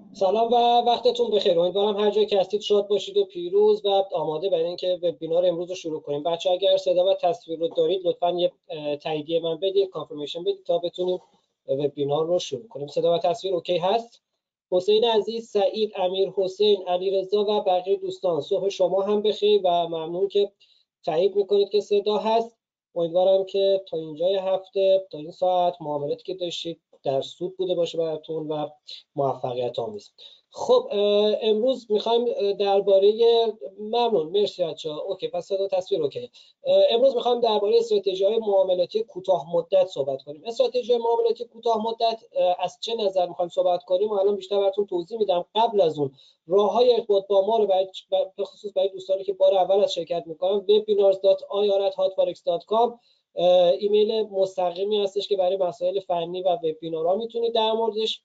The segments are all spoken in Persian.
سلام و وقتتون بخیر. امیدوارم هر جایی که هستید شاد باشید و پیروز و آماده برای اینکه وبینار امروز رو شروع کنیم. بچه اگر صدا و تصویر رو دارید لطفاً یه تاییدیه من بدید، کانفرمیشن بدید تا بتونیم وبینار رو شروع کنیم. صدا و تصویر اوکی هست؟ حسین عزیز، سعید، امیر حسین، علیرضا و بقیه دوستان، صبح شما هم بخیر و ممنون که تایید میکنید که صدا هست. امیدوارم که تا اینجای هفته، تا این ساعت معاملاتی که داشتید در سود بوده باشه براتون و موفقیت آمیز. خب امروز میخوایم درباره ممنون مرسی بچه‌ها. اوکی، پس صدا تصویر اوکی. امروز میخوایم درباره استراتژی‌های معاملاتی کوتاه مدت صحبت کنیم. استراتژی معاملاتی کوتاه مدت از چه نظر میخوایم صحبت کنیم و الان بیشتر براتون توضیح میدم. قبل از اون راه‌های ارتباط با ما رو به خصوص برای دوستانی که بار اول از شرکت میکنن webinars.ir@hotforex.com ایمیل مستقیمی هستش که برای مسائل فنی و وبینارها میتونید در موردش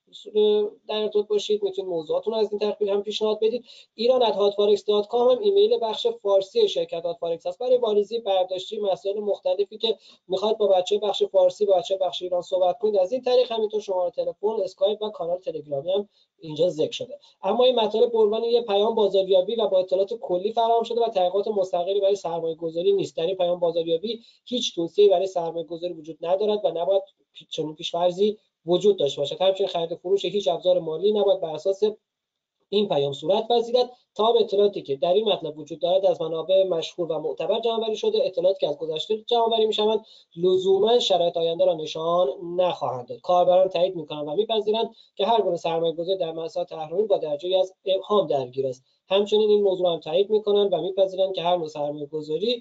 در ارتباط باشید. میتونید موضوعاتون از این طریق هم پیشنهاد بدید. iran@hotforex.com هم ایمیل بخش فارسی شرکت هاتفارکس هست برای واریزی برداشتی مسائل مختلفی که میخواید با بچه بخش فارسی با بچه بخش ایران صحبت کنید. از این طریق همینطور شماره تلفن، اسکایپ و کانال تلگرامی هم اینجا ذکر شده. اما این مطالب به عنوان یک پیام بازاریابی و با اطلاعات کلی فراهم شده و تحقیقات مستقلی برای سرمایه‌گذاری نیست. در این پیام بازاریابی هیچ توصیه‌ای برای سرمایه‌گذاری وجود ندارد و نباید چنین پیش‌فرضی وجود داشته باشد. همچنین خرید و فروش هیچ ابزار مالی نباید بر اساس این پیام صورت پذیرد. تمام اطلاعاتی که در این مطلب وجود دارد از منابع مشهور و معتبر جمع‌آوری شده. اطلاعاتی که از گذشته جمع‌آوری می‌شوند لزوما شرایط آینده را نشان نخواهند داد. کاربران تایید می‌کنند و می‌پذیرند که هر گونه سرمایه‌گذاری در مسائل تحریمی با درجه‌ای از ابهام درگیر است. همچنین این موضوع هم تایید می‌کنند و می‌پذیرند که هر نوع سرمایه‌گذاری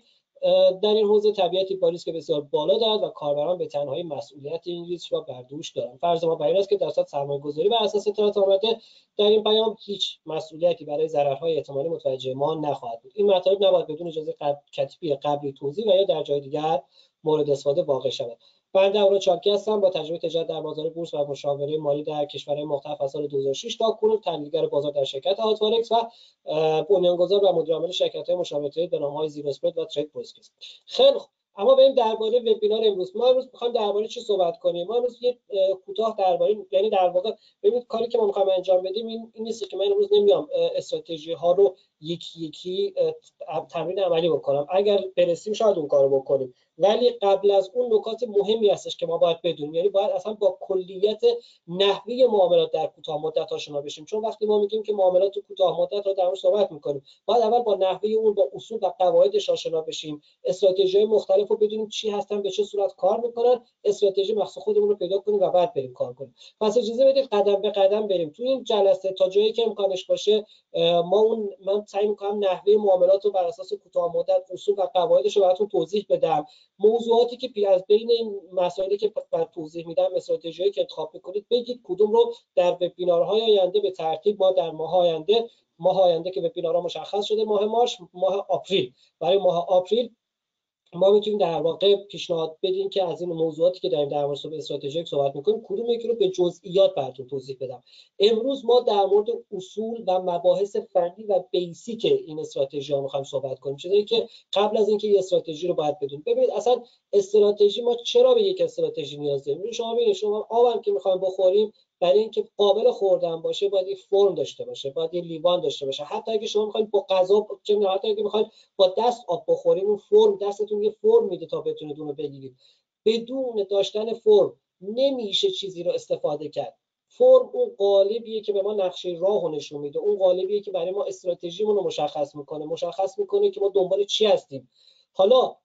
در این حوزه طبیعتی با ریسک بسیار بالا دارد و کاربران به تنهایی مسئولیت این ریسک را بر دوش دارند. فرض ما بر این است که درصد سرمایه‌گذاری بر اساس اطلاعات آمده در این پیام هیچ مسئولیتی برای ضررهای احتمالی متوجه ما نخواهد بود. این مطالب نباید بدون اجازه کتبی قبلی توضیح و یا در جای دیگر مورد استفاده واقع شود. بنده اورا چاپکی هستم با تجربه تجارت در بازار بورس و مشاوره مالی در کشورهای مختلف از سال 2006 تا کنون تحلیلگر بازار در شرکت هاتفارکس و بنیانگذار و مدیر عامل شرکت‌های مشاوره به نام‌های زیرو اسپرد و ترید پروسکیس. خیلی خوب، اما بریم درباره وبینار امروز. ما امروز می‌خوایم درباره چی صحبت کنیم؟ ما امروز یه کوتاه درباره، یعنی در واقع ببینید کاری که ما می‌خوایم انجام بدیم این نیست که من امروز نمیام استراتژی ها رو یکی یکی تمرین عملی بکنم. اگر برسیم شاید اون کارو بکنیم، ولی قبل از اون نکات مهمی هستش که ما باید بدونیم. یعنی باید اصلا با کلیت نحوه معاملات در کوتاه مدت آشنا بشیم، چون وقتی ما میگیم که معاملات کوتاه مدت رو در مورد صحبت می‌کنیم باید اول با نحوه اون، با اصول و قواعدش آشنا بشیم، استراتژی‌های مختلف رو بدونیم چی هستن، به چه صورت کار می‌کنن، استراتژی مخصوص خودمون رو پیدا کنیم و بعد بریم کار کنیم. پس اجازه بدید قدم به قدم بریم. تو این جلسه تا جایی که امکانش باشه من سعی می‌کنم نحوه معاملات رو بر اساس کوتاه مدت اصول و قواعدش رو براتون توضیح بدم. موضوعاتی که از بین این مسائلی که من توضیح میدم، استراتژیایی که انتخاب می‌کنید بگید کدوم رو در وبینارهای آینده به ترتیب ما در ماه آینده که وبینارها مشخص شده، ماه مارس، ماه آپریل، برای ماه آپریل ما میتونیم در واقع پیشنهاد بدیم که از این موضوعاتی که داریم در مورد استراتژی صحبت میکنیم کدوم یکی رو به جزئیات براتون توضیح بدم. امروز ما در مورد اصول و مباحث فنی و بیسیک این استراتژی ها میخوایم صحبت کنیم، چیزایی که قبل از اینکه یه استراتژی رو باید بدونیم. ببینید اصلا استراتژی، ما چرا به یک استراتژی نیاز داریم؟ شما ببینید، شما آبم که میخوایم بخوریم، برای اینکه قابل خوردن باشه باید یک فرم داشته باشه، باید یه لیوان داشته باشه. حتی اگه شما میخواید با غذا، حتی اگه میخواید با دست آب بخورید، اون فرم دستتون یه فرم میده تا بتونید اون رو بگیرید. بدون داشتن فرم نمیشه چیزی رو استفاده کرد. فرم اون قالبیه که به ما نقشه راهو نشون میده، اون قالبیه که برای ما استراتژیمون رو مشخص میکنه که ما دنبال چی هستیم. حالا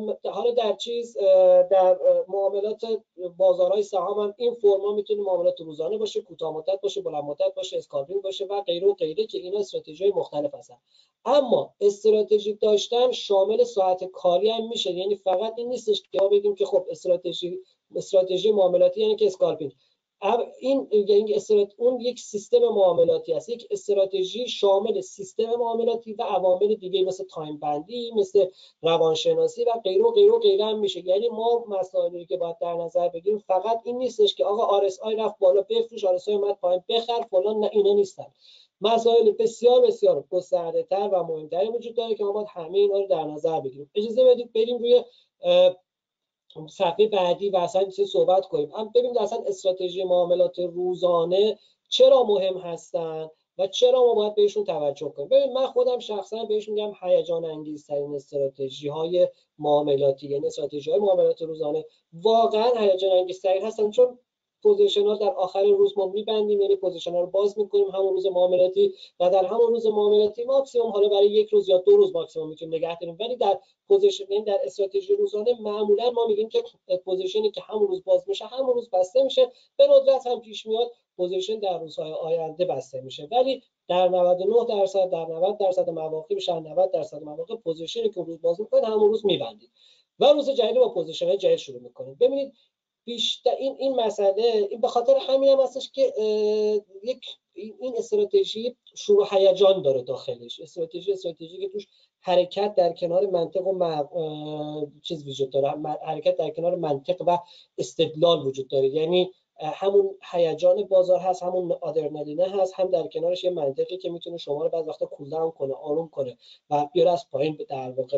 در معاملات بازارهای سهام هم این فرما میتونه معاملات روزانه باشه، کوتاه مدت باشه، بلند مدت باشه، اسکالپینگ باشه و غیره و غیره که اینا استراتژی مختلف هستن. اما استراتژی داشتن شامل ساعت کاری هم میشه. یعنی فقط این نیستش که ما بگیم که خب استراتژی معاملاتی یعنی که اسکالپینگ. این یعنی اون یک سیستم معاملاتی است. یک استراتژی شامل سیستم معاملاتی و عوامل دیگه مثل تایم بندی، مثل روانشناسی و غیره و غیره و غیره هم میشه. یعنی ما مسائلی که باید در نظر بگیریم فقط این نیستش که آقا RSI رفت بالا بفروش، RSI اومد پایین بخر فلان، نه، اینا نیستن. مسائل بسیار بسیار گسترده‌تر و مهمتری وجود داره که ما باید همه اینا رو در نظر بگیریم. اجازه بدید بریم روی صفحه بعدی و اصلا صحبت کنیم. ببینید اصلا استراتژی معاملات روزانه چرا مهم هستن و چرا ما باید بهشون توجه کنیم. ببین من خودم شخصا بهش میگم هیجان انگیزترین استراتژی های معاملاتی، یعنی استراتژی های معاملات روزانه واقعا هیجان انگیزترین هستن، چون پوزیشن ها در آخر روز ما میبندیم، یعنی پوزیشن ها رو باز میکنیم همون روز معاملاتی و در همون روز معاملاتی ماکسیمم حالا برای یک روز یا 2 روز ماکسیمم میتونیم نگه داریم، ولی در پوزیشن، یعنی در استراتژی روزانه معمولا ما میگیم که پوزیشنی که همون روز باز میشه همون روز بسته میشه، به ندرت هم پیش میاد پوزیشن در روزهای آینده بسته میشه، ولی در 99% در 90% مواقع، بیشتر 90% مواقع پوزیشنی که روز باز میکنید همون روز میبندید و روز جدید با پوزیشن جدید شروع میکنید. ببینید بیشتر این مسئله این به خاطر همین هم هستش که یک این استراتژی شروع هیجان داره داخلش. استراتژی که توش حرکت در کنار منطق و چیز وجود داره، حرکت در کنار منطق و استدلال وجود داره، یعنی همون هیجان بازار هست، همون آدرنالینه هست، هم در کنارش یه منطقی که میتونه شما رو بعضی وقتا کول داون کنه، آروم کنه و بیاره از پایین در واقع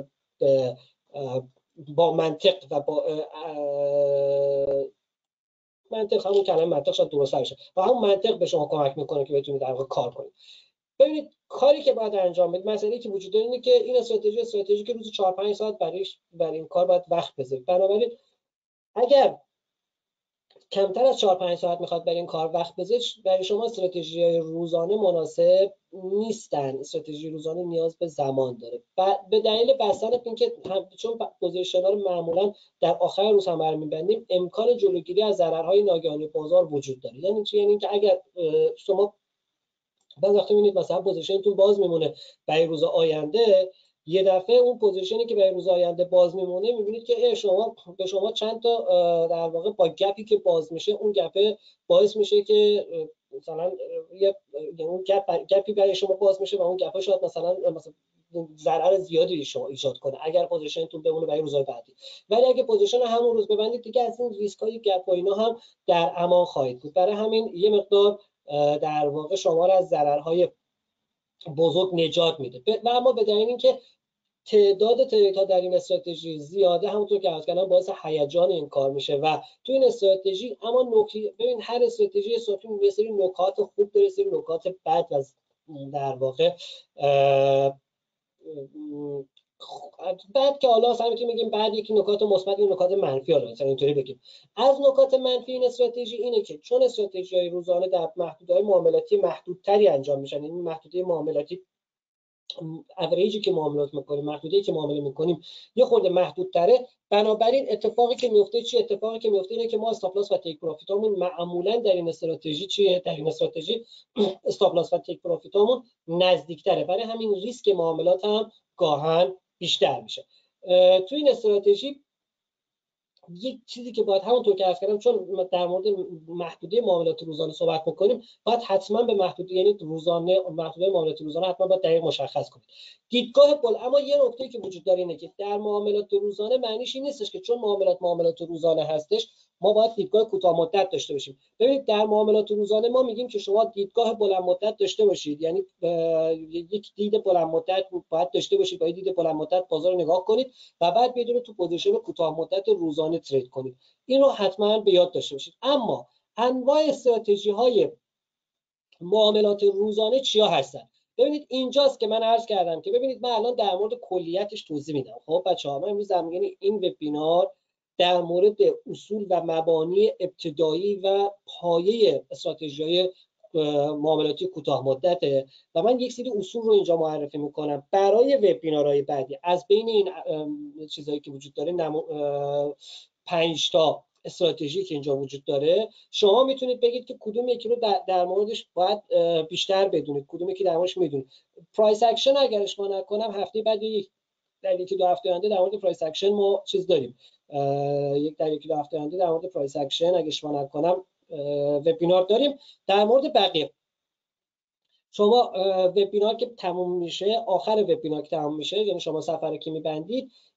با منطق و با منطق، همون کلمه منطق شاید درست باشه، و همون منطق به شما کمک میکنه که بتونید در واقع کار کنید. ببینید کاری که باید انجام بدید، مسئله‌ای که وجود داره اینه که این استراتژی که روزی 4-5 ساعت برای این کار باید وقت بذارید. بنابراین اگر کمتر از 4-5 ساعت میخواد برای این کار وقت بذارید، برای شما استراتژی روزانه مناسب نیستن. استراتژی روزانه نیاز به زمان داره به دلیل بستن اینکه چون پوزیشن‌ها رو معمولا در آخر روز هم برمی‌بندیم، امکان جلوگیری از ضررهای ناگهانی بازار وجود داره. یعنی چی؟ یعنی اینکه اگر شما بعضی وقتا می‌بینید مثلا پوزیشنتون باز میمونه برای روز آینده، یه دفعه اون پوزیشنی که برای روز آینده باز میمونه می‌بینید که شما چند تا در واقع با گپی که باز میشه، اون گپ باعث میشه که مثلا اون گپی برای شما باز میشه و اون گپ شاید مثلا ضرر زیادی شما ایجاد کنه اگر پوزیشنتون بمونه برای روزهای بعدی. ولی اگه پوزیشن همون روز ببندید دیگه از این ریسک‌های گپ و اینا هم در امان خواهید بود. برای همین یه مقدار در واقع شما را از ضررهای بزرگ نجات میده. و اما به دلیل اینکه تعداد تریدها در این استراتژی زیاده، همونطور که عرض کردم باعث هیجان این کار میشه و تو این استراتژی اما ببین هر استراتژی صافی یه سری نکات خوب داره، سری نکات بد و در واقع بعد که حالا اصلا میتونیم بگیم بعد یکی نکات مثبت و نکات منفی، حالا مثلا اینطوری بگیم. از نکات منفی این استراتژی اینه که چون استراتژی‌های روزانه در محدوده‌های معاملاتی محدودتری انجام میشن، این محدوده معاملاتی اوریجی که معاملات میکنیم، محدوده‌ای که معامله میکنیم یه خورده محدودتره، بنابراین اتفاقی که میفته اینه که ما استاپ لاس و تیک پروفیتامون معمولا در این استراتژی استاپ لاس و تیک پروفیتامون نزدیکتره، برای همین ریسک معاملات هم گاهن بیشتر میشه. تو این استراتژی یک چیزی که باید همونطور که عرض کردم، چون در مورد محدوده معاملات روزانه صحبت می‌کنیم، باید حتما به محدوده، یعنی محدوده معاملات روزانه حتما باید دقیق مشخص کنید. دیدگاه اما یه نکته‌ای که وجود داره اینه که در معاملات روزانه معنیش این نیستش که چون معاملات روزانه هستش ما باید دیدگاه کوتاه مدت داشته باشیم. ببینید در معاملات روزانه ما میگیم که شما دیدگاه بلند مدت داشته باشید، یعنی یک دید بلند مدت باید داشته باشید، با دید بلند مدت بازار رو نگاه کنید و بعد بدون تو پوزیشن کوتاه مدت روزانه ترید کنید. این رو حتما به یاد داشته باشید. اما انواع استراتژی‌های معاملات روزانه چیا هستن؟ ببینید اینجاست که من عرض کردم که ببینید من الان در مورد کلیتش توضیح میدم. خب بچه‌ها، من امروز این وبینار در مورد اصول و مبانی ابتدایی و پایه استراتژی‌های معاملاتی کوتاه مدته و من یک سری اصول رو اینجا معرفی میکنم برای وبینارهای بعدی. از بین این چیزایی که وجود داره 5 تا استراتژی که اینجا وجود داره، شما میتونید بگید که کدوم یکی رو در موردش باید بیشتر بدونید، کدوم یکی در موردش میدونید. پرایس اکشن اگر اشتباه نکنم هفته بعد در یکی دو هفته آینده در مورد پرایس اکشن ما چیز داریم، در یکی دو هفته آینده در مورد پرایس اکشن اگه اشتباه نکنم وبینار داریم. در مورد بقیه شما وبینار که تموم میشه، آخر وبینار که تموم میشه، یعنی شما سفر که میبندید،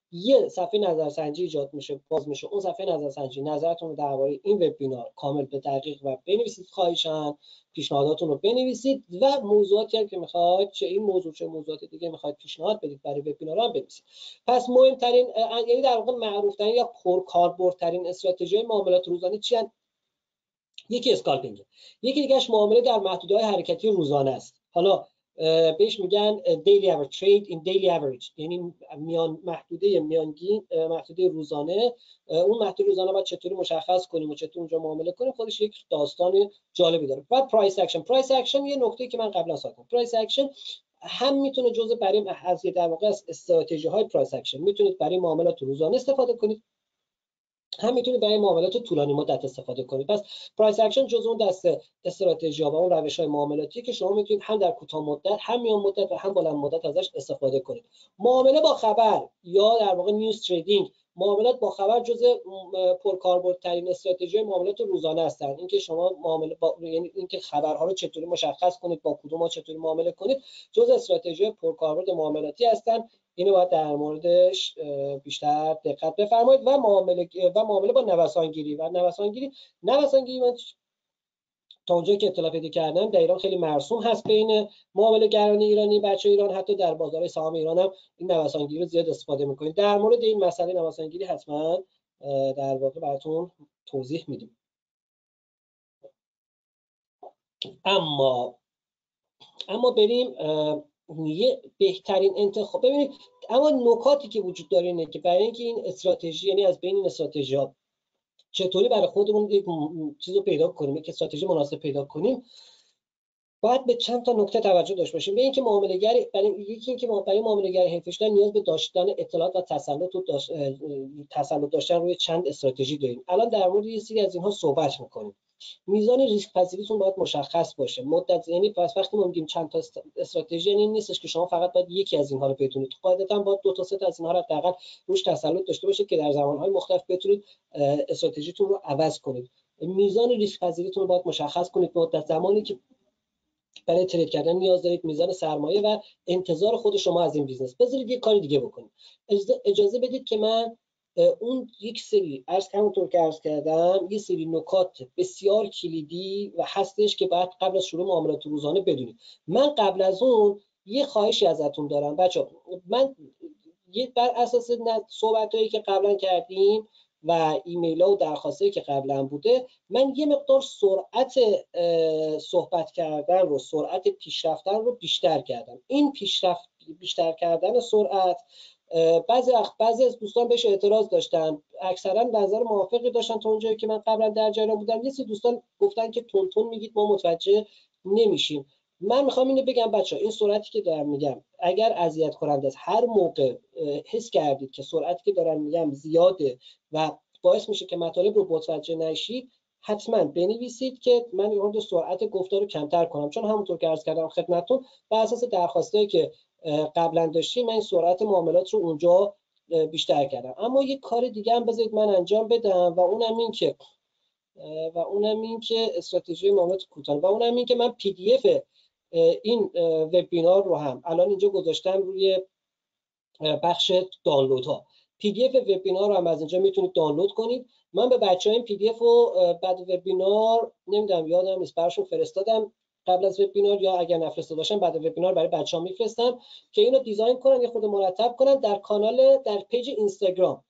یه صفحه نظرسنجی ایجاد میشه، باز میشه اون صفحه نظرسنجی، نظرتون رو درباره این وبینار کامل به دقیق و بنویسید، خواهشاً پیشنهاداتون رو بنویسید و موضوعاتی هم که میخواید، چه این موضوع چه موضوعات دیگه میخواید پیشنهاد بدید برای وبینار هم بنویسید. پس مهمترین یعنی در واقع معروف‌ترین یا پرکاربردترین استراتژی معاملات روزانه چی هستند؟ یکی اسکالپینگ، یکی دیگهش معامله در محدوده‌های حرکتی روزانه است. حالا بهش میگن daily average trade in daily average، یعنی محدوده میانگین، محدوده روزانه. اون محدوده روزانه باید چطوری مشخص کنیم و چطور اونجا معامله کنیم، خودش یک داستان جالبی داره. بعد پرایس اکشن یه نکته که من قبلا صحبت پرایس اکشن هم میتونه جزء برای از در واقع استراتژی های پرایس اکشن میتونید برای معاملات روزانه استفاده کنید، هم میتونید برای معاملات طولانی مدت استفاده کنید. پس پرایس اکشن جزء اون دسته استراتژی‌ها و اون روش‌های معاملاتی که شما میتونید هم در کوتاه مدت، هم میان مدت و هم بلند مدت ازش استفاده کنید. معامله با خبر یا در واقع نیوز تریدینگ، معاملات با خبر جزء پرکاربردترین استراتژی معاملات روزانه هستند. اینکه شما معامله با، یعنی اینکه خبرها رو چطوری مشخص کنید، با کدوم ها چطوری معامله کنید، جزء استراتژی پرکاربرد معاملاتی هستند. اینو باید در موردش بیشتر دقت بفرمایید. و معامله با نوسانگیری من تا اونجایی که اطلاع پیدا کردم در ایران خیلی مرسوم هست بین معامله گران ایرانی، بچه ایران، حتی در بازار سهام ایران هم این نوسانگیری رو زیاد استفاده میکنید. در مورد این مسئله نوسانگیری حتما در واقع براتون توضیح میدیم. اما بریم یه بهترین انتخاب. ببینید اما نکاتی که وجود داره اینه که برای اینکه این استراتژی، یعنی از بین این استراتژی‌ها چطوری برای خودمون یک چیز رو پیدا کنیم، یک استراتژی مناسب پیدا کنیم، باید به چند تا نکته توجه داشته باشیم. به اینکه معامله‌گر یکی اینکه برای معامله‌گر حرفه‌ای شدن نیاز به داشتن اطلاعات و تسلط داشتن روی چند استراتژی داریم. الان در مورد یه سری از اینها صحبت می‌کنیم. میزان ریسک پذیریتون باید مشخص باشه. مدت، یعنی پس وقتی ما میگیم چند تا استراتژی، یعنی این نیستش که شما فقط باید یکی از اینها رو بدونید. قاعدتاً باید دو تا سه تا از اینها رو حداقل روش تسلط داشته باشید که در زمانهای مختلف بتونید استراتژیتون رو عوض کنید. میزان ریسک پذیریتون رو باید مشخص کنید. مدت زمانی که برای ترید کردن نیاز دارید، میزان سرمایه و انتظار خود شما از این بیزنس. بذارید یه کاری دیگه بکنید. اجازه بدید که من اون یک سری همونطور که عرض کردم یه سری نکات بسیار کلیدی و هستش که باید قبل از شروع معاملات روزانه بدونید. من قبل از اون یه خواهشی ازتون دارم بچه‌ها. من بر اساس صحبتایی که قبلا کردیم و ایمیل ها و درخواستایی که قبلا بوده، من یه مقدار سرعت صحبت کردن رو، سرعت پیشرفتن رو بیشتر کردم. این بیشتر کردن سرعت بعضی از دوستان بهش اعتراض داشتن، اکثرا نظر موافقی داشتن تا اونجایی که من قبلا در جریان بودم. یه سری دوستان گفتن که تون میگید ما متوجه نمیشیم. من میخوام اینو بگم بچه‌ها، این سرعتی که دارم میگم اگر اذیت کننده است، هر موقع حس کردید که سرعتی که دارم میگم زیاده و باعث میشه که مطالب رو متوجه نشید، حتما بنویسید که من این سرعت گفتار رو کمتر کنم. چون همونطور که عرض کردم خدمتتون، بر اساس درخواستایی که قبلا داشتیم من این سرعت معاملات رو اونجا بیشتر کردم. اما یک کار دیگه هم بذارید من انجام بدم و اونم این که استراتژی معاملات کوتاه، و اونم این که من پی دی اف این وبینار رو هم الان اینجا گذاشتم روی بخش دانلودها. پی دی اف وبینار رو هم از اینجا میتونید دانلود کنید. من به بچه‌ها این پی دی اف رو بعد وبینار نمیدونم یادم نیست براشون فرستادم قبل از وبینار، یا اگر نفرستاده باشم بعد وبینار برای بچه‌ها میفرستم که اینو دیزاین کنن، یه خود مرتب کنن در کانال، در پیج اینستاگرام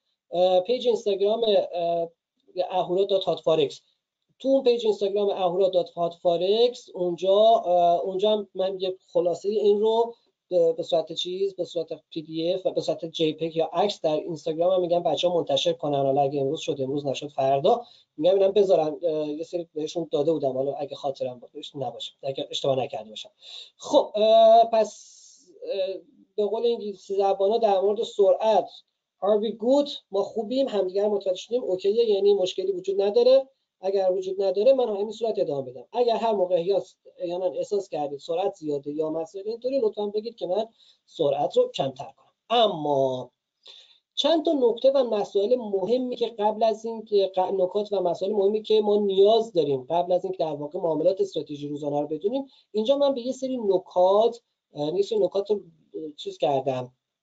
ahura.hatforex. تو اون پیج اینستاگرام ahura.hatforex اونجا من یه خلاصه این رو به صورت به صورت پی دی اف و به صورت جی پی یا عکس در اینستاگرام هم میگم بچه‌ها منتشر کنن. حالا اگه امروز شد امروز، نشد فردا، میگم اینم بذارن. یه سری بهشون داده بودم، حالا اگه خاطرم نباشه، اگه اشتباه نکرده باشم. خب پس به قول انگلیسی زبانا در مورد سرعت are we good، ما خوبیم، همدیگر متوجه شدیم، اوکیه، یعنی مشکلی وجود نداره. اگر وجود نداره من همین صورت ادامه بدم. اگر هر موقع احیانا احساس کردید سرعت زیاده یا مسئله اینطوری، لطفا بگید که من سرعت رو کمتر کنم. اما چند تا نکته و مسائل مهمی که قبل از این نکات و مسائل مهمی که ما نیاز داریم قبل از این که در واقع معاملات استراتژی روزانه رو بدونیم، اینجا من به یه سری نکات رو چیز کردم،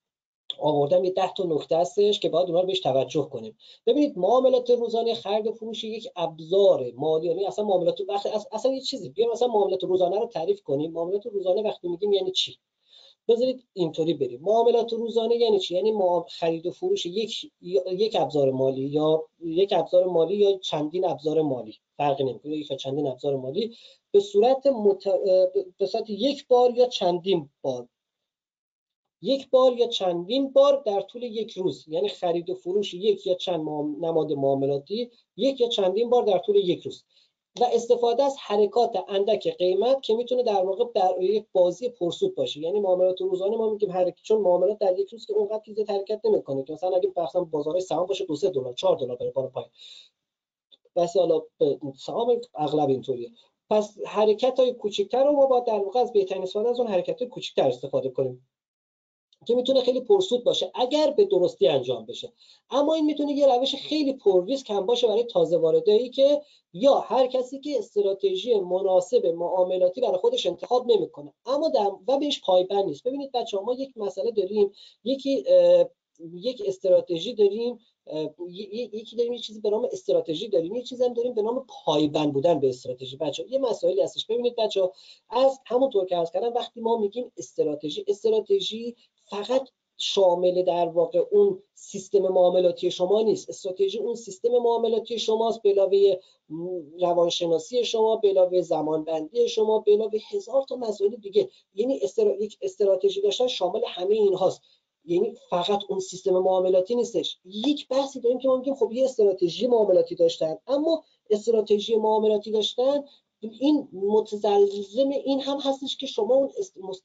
آوردم یه 10 تا نکته هستش که باید اونها رو بهش توجه کنیم. ببینید معاملات روزانه خرید و فروش یک ابزار مالی، یعنی اصلا معاملات وقتی اصلا یه چیزی بیا مثلا معاملات روزانه رو تعریف کنیم. معاملات روزانه وقتی میگیم یعنی چی؟ بذارید اینطوری بریم. معاملات روزانه یعنی چی؟ یعنی خرید و فروش یک ابزار مالی یا یک ابزار مالی یا چندین ابزار مالی، فرقی نمیکنه، یک یا چندین ابزار مالی به صورت به صورت یک بار یا چندین بار، یک بار یا چندین بار در طول یک روز، یعنی خرید و فروش یک یا چند نماد معاملاتی یک یا چندین بار در طول یک روز و استفاده از حرکات اندک قیمت که میتونه در واقع در یک بازی پرسود باشه. یعنی معاملات روزانه ما میگیم حرکت، چون معاملات در یک روز که اونقدر چیز حرکت نمیکنه که مثلا اگه مثلا بازار سهام باشه 2 3 دلار 4 دلار بره بالا پایین، بس حالا سهام اغلب اینطوریه. پس حرکت‌های کوچکتر رو ما باید در واقع از بهترین استفاده از اون حرکت‌های کوچکتر استفاده کنیم که میتونه خیلی پرسود باشه اگر به درستی انجام بشه. اما این میتونه یه روش خیلی پر ریسک هم باشه برای تازه واردایی که یا هر کسی که استراتژی مناسب معاملاتی برای خودش انتخاب نمیکنه اما و بهش پایبند نیست. ببینید بچه‌ها، ما یک مسئله داریم، یک استراتژی داریم، یکی داریم، یه چیزی به نام استراتژی داریم، یه چیزی هم داریم به نام پایبند بودن به استراتژی. بچه‌ها یه مسائلی هستش. ببینید بچه‌ها، از همونطور که عرض کردم وقتی ما میگیم استراتژی فقط شامل در واقع اون سیستم معاملاتی شما نیست. استراتژی اون سیستم معاملاتی شماست، به علاوه روانشناسی شما، به علاوه زمانبندی شما، به علاوه هزار تا مسائل دیگه. یعنی یک استراتژی داشتن شامل همه اینهاست، یعنی فقط اون سیستم معاملاتی نیستش. یک بحثی داریم که ما میگیم خب یه استراتژی معاملاتی داشتن، اما استراتژی معاملاتی داشتن این متزلزم این هم هستش که شما اون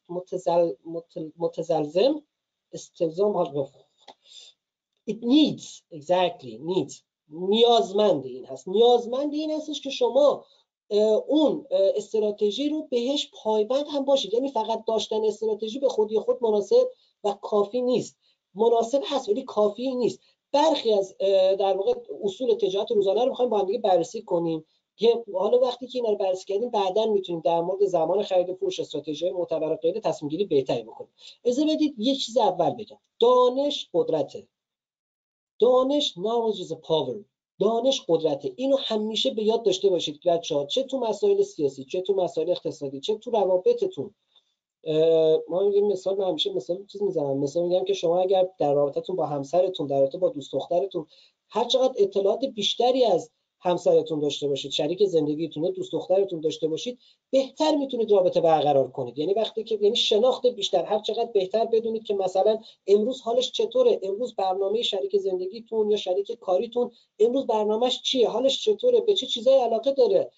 متزلزم استلزام it needs نیازمند این هست. نیازمند این هستش که شما اون استراتژی رو بهش پایبند هم باشید. یعنی فقط داشتن استراتژی به خودی خود مناسب و کافی نیست. مناسب هست ولی کافی نیست. برخی از در واقع اصول تجارت روزانه رو می‌خوایم با هم دیگه بررسی کنیم که حالا وقتی که اینا رو بررسی کردیم بعداً میتونیم در مورد زمان خرید و فروش، استراتژی‌های معتبر و غیره تصمیم گیری بهتری بکنیم. اجازه بدید یه چیز اول بگم. دانش قدرته. دانش knowledge is a power. دانش قدرته. اینو همیشه به یاد داشته باشید بچه‌ها، چه تو مسائل سیاسی، چه تو مسائل اقتصادی، چه تو روابطتون. ما میگیم مثال، من همیشه مثال چیز میزنم، مثلا میگم که شما اگر در رابطتون با همسرتون، در رابطه با دوست دخترتون هر چقدر اطلاعات بیشتری از همسرتون داشته باشید، شریک زندگیتون، دوست دخترتون داشته باشید، بهتر میتونید رابطه برقرار کنید. یعنی وقتی که یعنی شناخت بیشتر، هر چقدر بهتر بدونید که مثلا امروز حالش چطوره، امروز برنامه شریک زندگیتون یا شریک کاریتون امروز برنامه‌اش چیه، حالش چطوره، به چه چیزایی علاقه داره.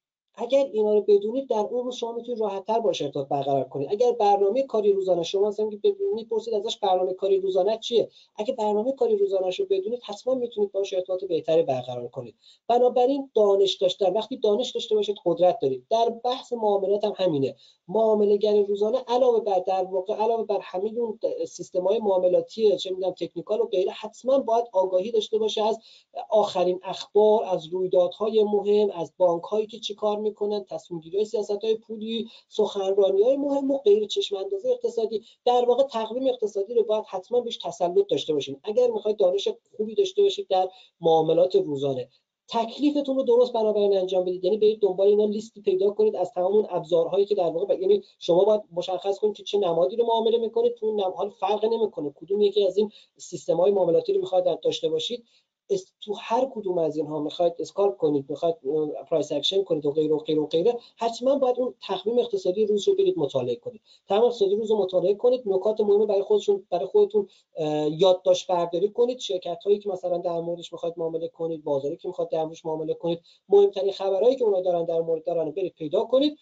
اگر اینا رو بدونید در اون روز شما میتونید راحت‌تر باشه ارتباط برقرار کنید. اگر برنامه کاری روزانه شما مثلا که میپرسید ازش برنامه کاری روزانه چیه، اگه برنامه کاری روزانه‌شو بدونید حتما میتونید باهاش ارتباط بهتری برقرار کنید. بنابراین دانش داشتن، وقتی دانش داشته باشید قدرت دارید. در بحث معاملات هم همینه. معامله‌گر روزانه علاوه بر در واقع علاوه بر همه اون سیستم‌های معاملاتی چه می‌دونم تکنیکال و غیره، حتما باید آگاهی داشته باشه از آخرین اخبار، از رویدادهای مهم، از بانک‌هایی که چیکار میکنن، تصمیم گیری سیاست‌های پولی، سخنرانی‌های مهم و غیر چشم انداز اقتصادی. در واقع تقویم اقتصادی رو باید حتما بهش تسلط داشته باشین اگر میخواید دانش خوبی داشته باشید در معاملات روزانه. تکلیفتون رو درست بنابراین انجام بدید، یعنی برید دنبال اینا لیستی پیدا کنید از تمام اون ابزارهایی که در واقع یعنی شما باید مشخص کنید که چه نمادی رو معامله میکنید. تو اون نماد فرق نمیکنه کدوم یکی از این سیستم‌های معاملاتی رو میخواید داشته باشید. تو هر کدوم از اینها میخواید اسکالپ کنید، میخواید پرایس اکشن کنید و غیره و غیره و غیره، حتما باید اون تقویم اقتصادی روز رو برید مطالعه کنید. تقویم اقتصادی روز رو مطالعه کنید، نکات مهم برای خودتون یادداشت برداری کنید. شرکت هایی که مثلا در موردش میخواید معامله کنید، بازاری که میخواید در موردش معامله کنید، مهمترین خبرهایی که اونها دارن در مورد دارن برید پیدا کنید.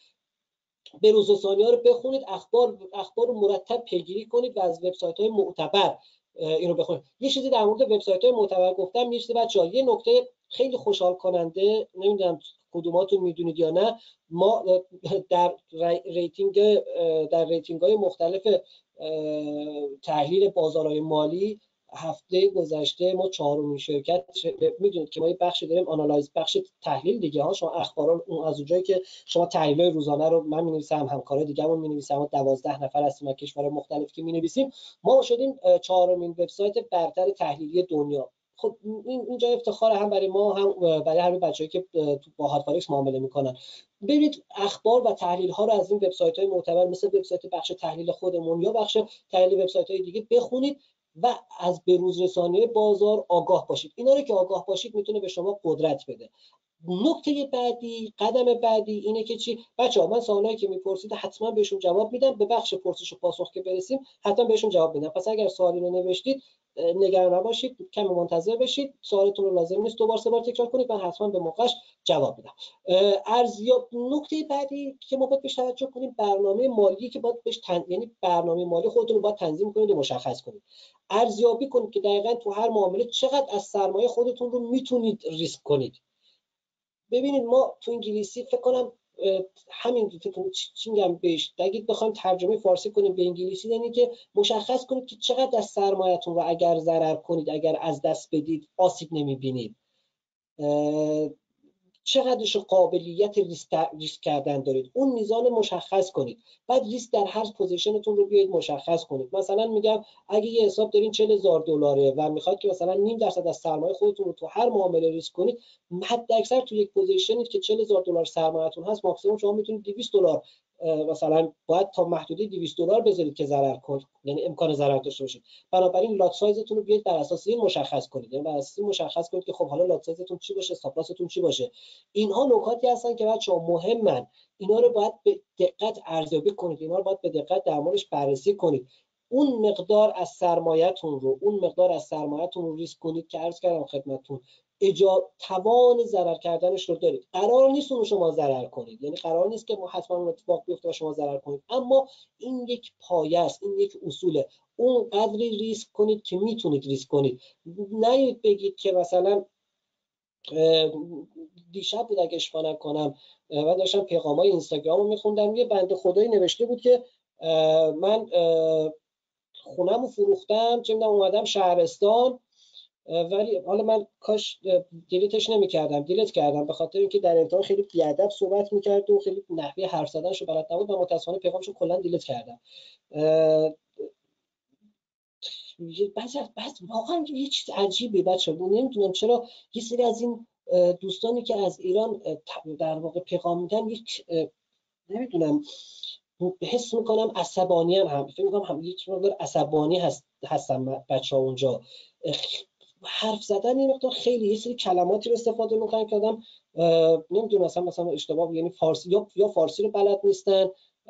به روز و ثانیه رو بخونید، اخبار رو مرتب پیگیری کنید و از وبسایت‌های معتبر اینو بخونید. یه چیزی در مورد وبسایت‌های معتبر گفتم، یه چیزی بچه‌ها، یه نکته خیلی خوشحال کننده، نمیدونم کدوماتون میدونید یا نه، ما در ریتینگ‌های مختلف تحلیل بازارهای مالی هفته گذشته ما چهارمین شرکت میدونید که ما یه بخشی داریم آنالایز، بخش تحلیل دیگه ها. شما اخبارا اون از اونجایی که شما تحلیل روزانه رو من می‌نویسم، همکارای دیگه‌مون می‌نویسن، ما 12 نفر هستیم از کشورهای مختلف که می‌نویسیم. ما شدیم چهارمین وبسایت برتر تحلیلی دنیا. خب اینجا افتخار هم برای ما هم برای همه بچه‌ای که با هاتفاریکس معامله میکنن. ببینید اخبار و تحلیل ها رو از این وبسایت‌های معتبر مثل وبسایت بخش تحلیل خودمون یا بخش تحلیل وبسایت‌های دیگه بخونید و از بروز رسانی بازار آگاه باشید. اینا رو که آگاه باشید میتونه به شما قدرت بده. نکته بعدی، قدم بعدی اینه که چی؟ بچه‌ها من سوالایی که میپرسید حتما بهشون جواب میدم. به بخش پرسش و پاسخ که برسیم حتما بهشون جواب میدم. پس اگر سوالی رو نوشتید نگران نباشید، کمی منتظر بشید. سوالتون رو لازم نیست دو بار سه بار تکرار کنید، من حتما به موقعش جواب میدم. ارزیاب نکته بعدی که ما باید بهش توجه کنیم برنامه مالی که باید بهش یعنی برنامه مالی خودتون رو باید تنظیم کنید و مشخص کنید. ارزیابی کنید که دقیقاً تو هر معامله چقدر از سرمایه خودتون رو میتونید ریسک کنید. ببینید ما تو انگلیسی فکر کنم همین فکر کنم چی میگم بهش، اگه بخوایم ترجمه فارسی کنیم به انگلیسی یعنی که مشخص کنید که چقدر از سرمایه‌تون رو اگر ضرر کنید، اگر از دست بدید آسیب نمیبینید، چقدرش قابلیت ریسک کردن دارید، اون میزان مشخص کنید. بعد ریسک در هر پوزیشنتون رو بیاید مشخص کنید. مثلا میگم اگه یه حساب دارین $40,000 و میخواد که مثلا 0.5% از سرمایه خودتون رو تو هر معامله ریسک کنید، حد اکثر تو یک پوزیشنید که $40,000 سرمایه‌تون هست، ماکسیمم شما میتونید $200 مثلا باید تا محدوده $200 بذارید که ضرر کنید، یعنی امکان ضرر داشته باشید. بنابراین لات سایزتون رو بیاید بر اساس این مشخص کنید، یعنی بر اساس این مشخص کنید که خب حالا لات سایزتون چی باشه، استاپ لاس‌تون چی باشه. اینها نکاتی هستن که بچه‌ها مهمن. اینا رو باید به دقت ارزیابی کنید، اینا رو باید به دقت در موردش بررسی کنید. اون مقدار از سرمایه‌تون رو ریسک کنید که عرض کردم خدمتتون توان ضرر کردنش رو دارید. قرار نیست اون شما ضرر کنید، یعنی قرار نیست که حتما اون اتفاق بیفته و شما ضرر کنید، اما این یک پایه است، این یک اصوله. اون قدری ریسک کنید که میتونید ریسک کنید. نه بگید که مثلا دیشب بود اگه اشتباه نکنم و داشتم پیغامای اینستاگرام رو میخوندم، یه بنده خدایی نوشته بود که من خونم رو فروختم، چه میدونم اومدم شهرستان، ولی حالا من کاش دیلیتش نمی‌کردم، دیلیت کردم به خاطر اینکه در انتها خیلی بی‌ادب صحبت می‌کرد و خیلی نحوه حرف زدنش رو بلد نبود و متأسفانه پیغامشو کلا دیلیت کردم. بعض واقعا یه چیز عجیبه بچه‌ها، نمیدونم چرا یه سری از این دوستانی که از ایران در واقع پیغام میدن یک نمیدونم حس میکنم عصبانی هم فکر میکنم هم یک مقدار عصبانی هستن بچه‌ها اونجا. حرف زدن این مقدار خیلی یه سری کلماتی رو استفاده میکنن که آدم نمیدونم مثلا اشتباه، یعنی فارسی یا فارسی رو بلد نیستن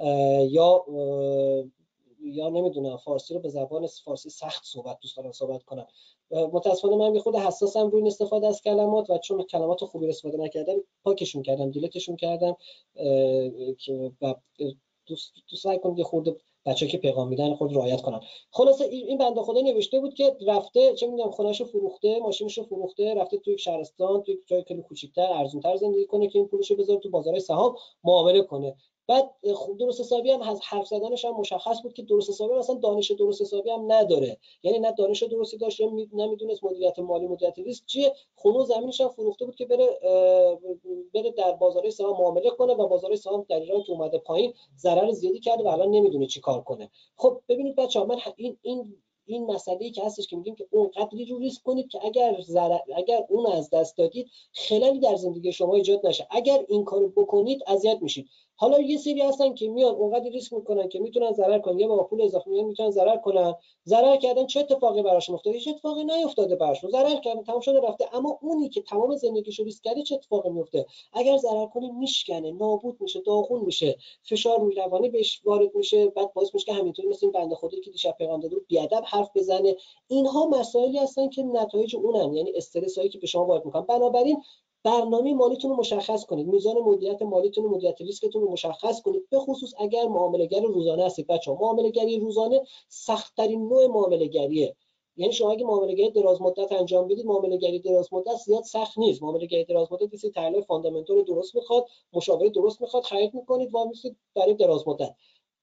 یا نمیدونم فارسی رو به زبان فارسی سخت دوست دارن صحبت کنن. متاسفانه من یه خود حساسم روی استفاده از کلمات و چون کلمات خوبی استفاده نکردم پاکشون کردم، دیلیتشون کردم که دوست سعی کنید یه خورده بچه‌ها که پیغام میدن خود رعایت کنن. خلاصه این بنده خدا نوشته بود که رفته چه میدونم خونه‌شو فروخته، ماشینشو فروخته، رفته توی شهرستان توی جای خیلی کوچیک‌تر ارزان‌تر زندگی کنه که این پولشو بذاره تو بازار سهام معامله کنه. بعد خب درست حسابی هم حرف زدنش هم مشخص بود که درست حسابی مثلا دانش درست حسابی هم نداره، یعنی نه دانش درستی داشت یا نمیدونست مدیریت مالی مدیریت ریسک چیه. خونه و زمینش هم فروخته بود که بره در بازار سهام معامله کنه و بازار سهام در ایران که اومده پایین ضرر زیادی کرده و الان نمیدونه چی کار کنه. خب ببینید بچه‌ها من این مسئله‌ای که هستش که میگیم که اون قدری رو ریسک کنید که اگر اون از دست دادید خلالی در زندگی شما ایجاد نشه. اگر این کارو بکنید اذیت میشید. حالا یه سری هستن که میان اونقدر ریسک میکنن که میتونن ضرر کنن یا با پول اضافه میتونن ضرر کنن. ضرر کردن چه اتفاقی براشون افتاده؟ هیچ اتفاقی نیفتاده براشون. ضرر کردن تمام شده رفته. اما اونی که تمام زندگیشو ریسک کرده چه اتفاقی میفته؟ اگر ضرر کنه میشکنه، نابود میشه، داغون میشه، فشار روی روانی بهش وارد میشه، بعد باعث میشه که همینطوری مثل این بنده خدایی که دیشب پیغام داده بود بیادب حرف بزنه. اینها مسائلی هستن که نتایج اونن، یعنی استرس هایی که به شما وارد میکنن. بنابراین برنامه مالیتون رو مشخص کنید، میزان مدیریت مالیتون و مدیریت ریسکتون رو مشخص کنید، به خصوص اگر معامله‌گر روزانه هستید. بچه‌ها معامله‌گری روزانه سخت‌ترین نوع معامله‌گریه. یعنی شما اگه معامله‌گری دراز مدت انجام بدید، معامله‌گری دراز مدت زیاد سخت نیست. معامله‌گری دراز مدت کسی تحلیل فاندامنتال درست میخواد، مشاوره درست میخواد، خرید میکنید و میسید برای دراز مدت.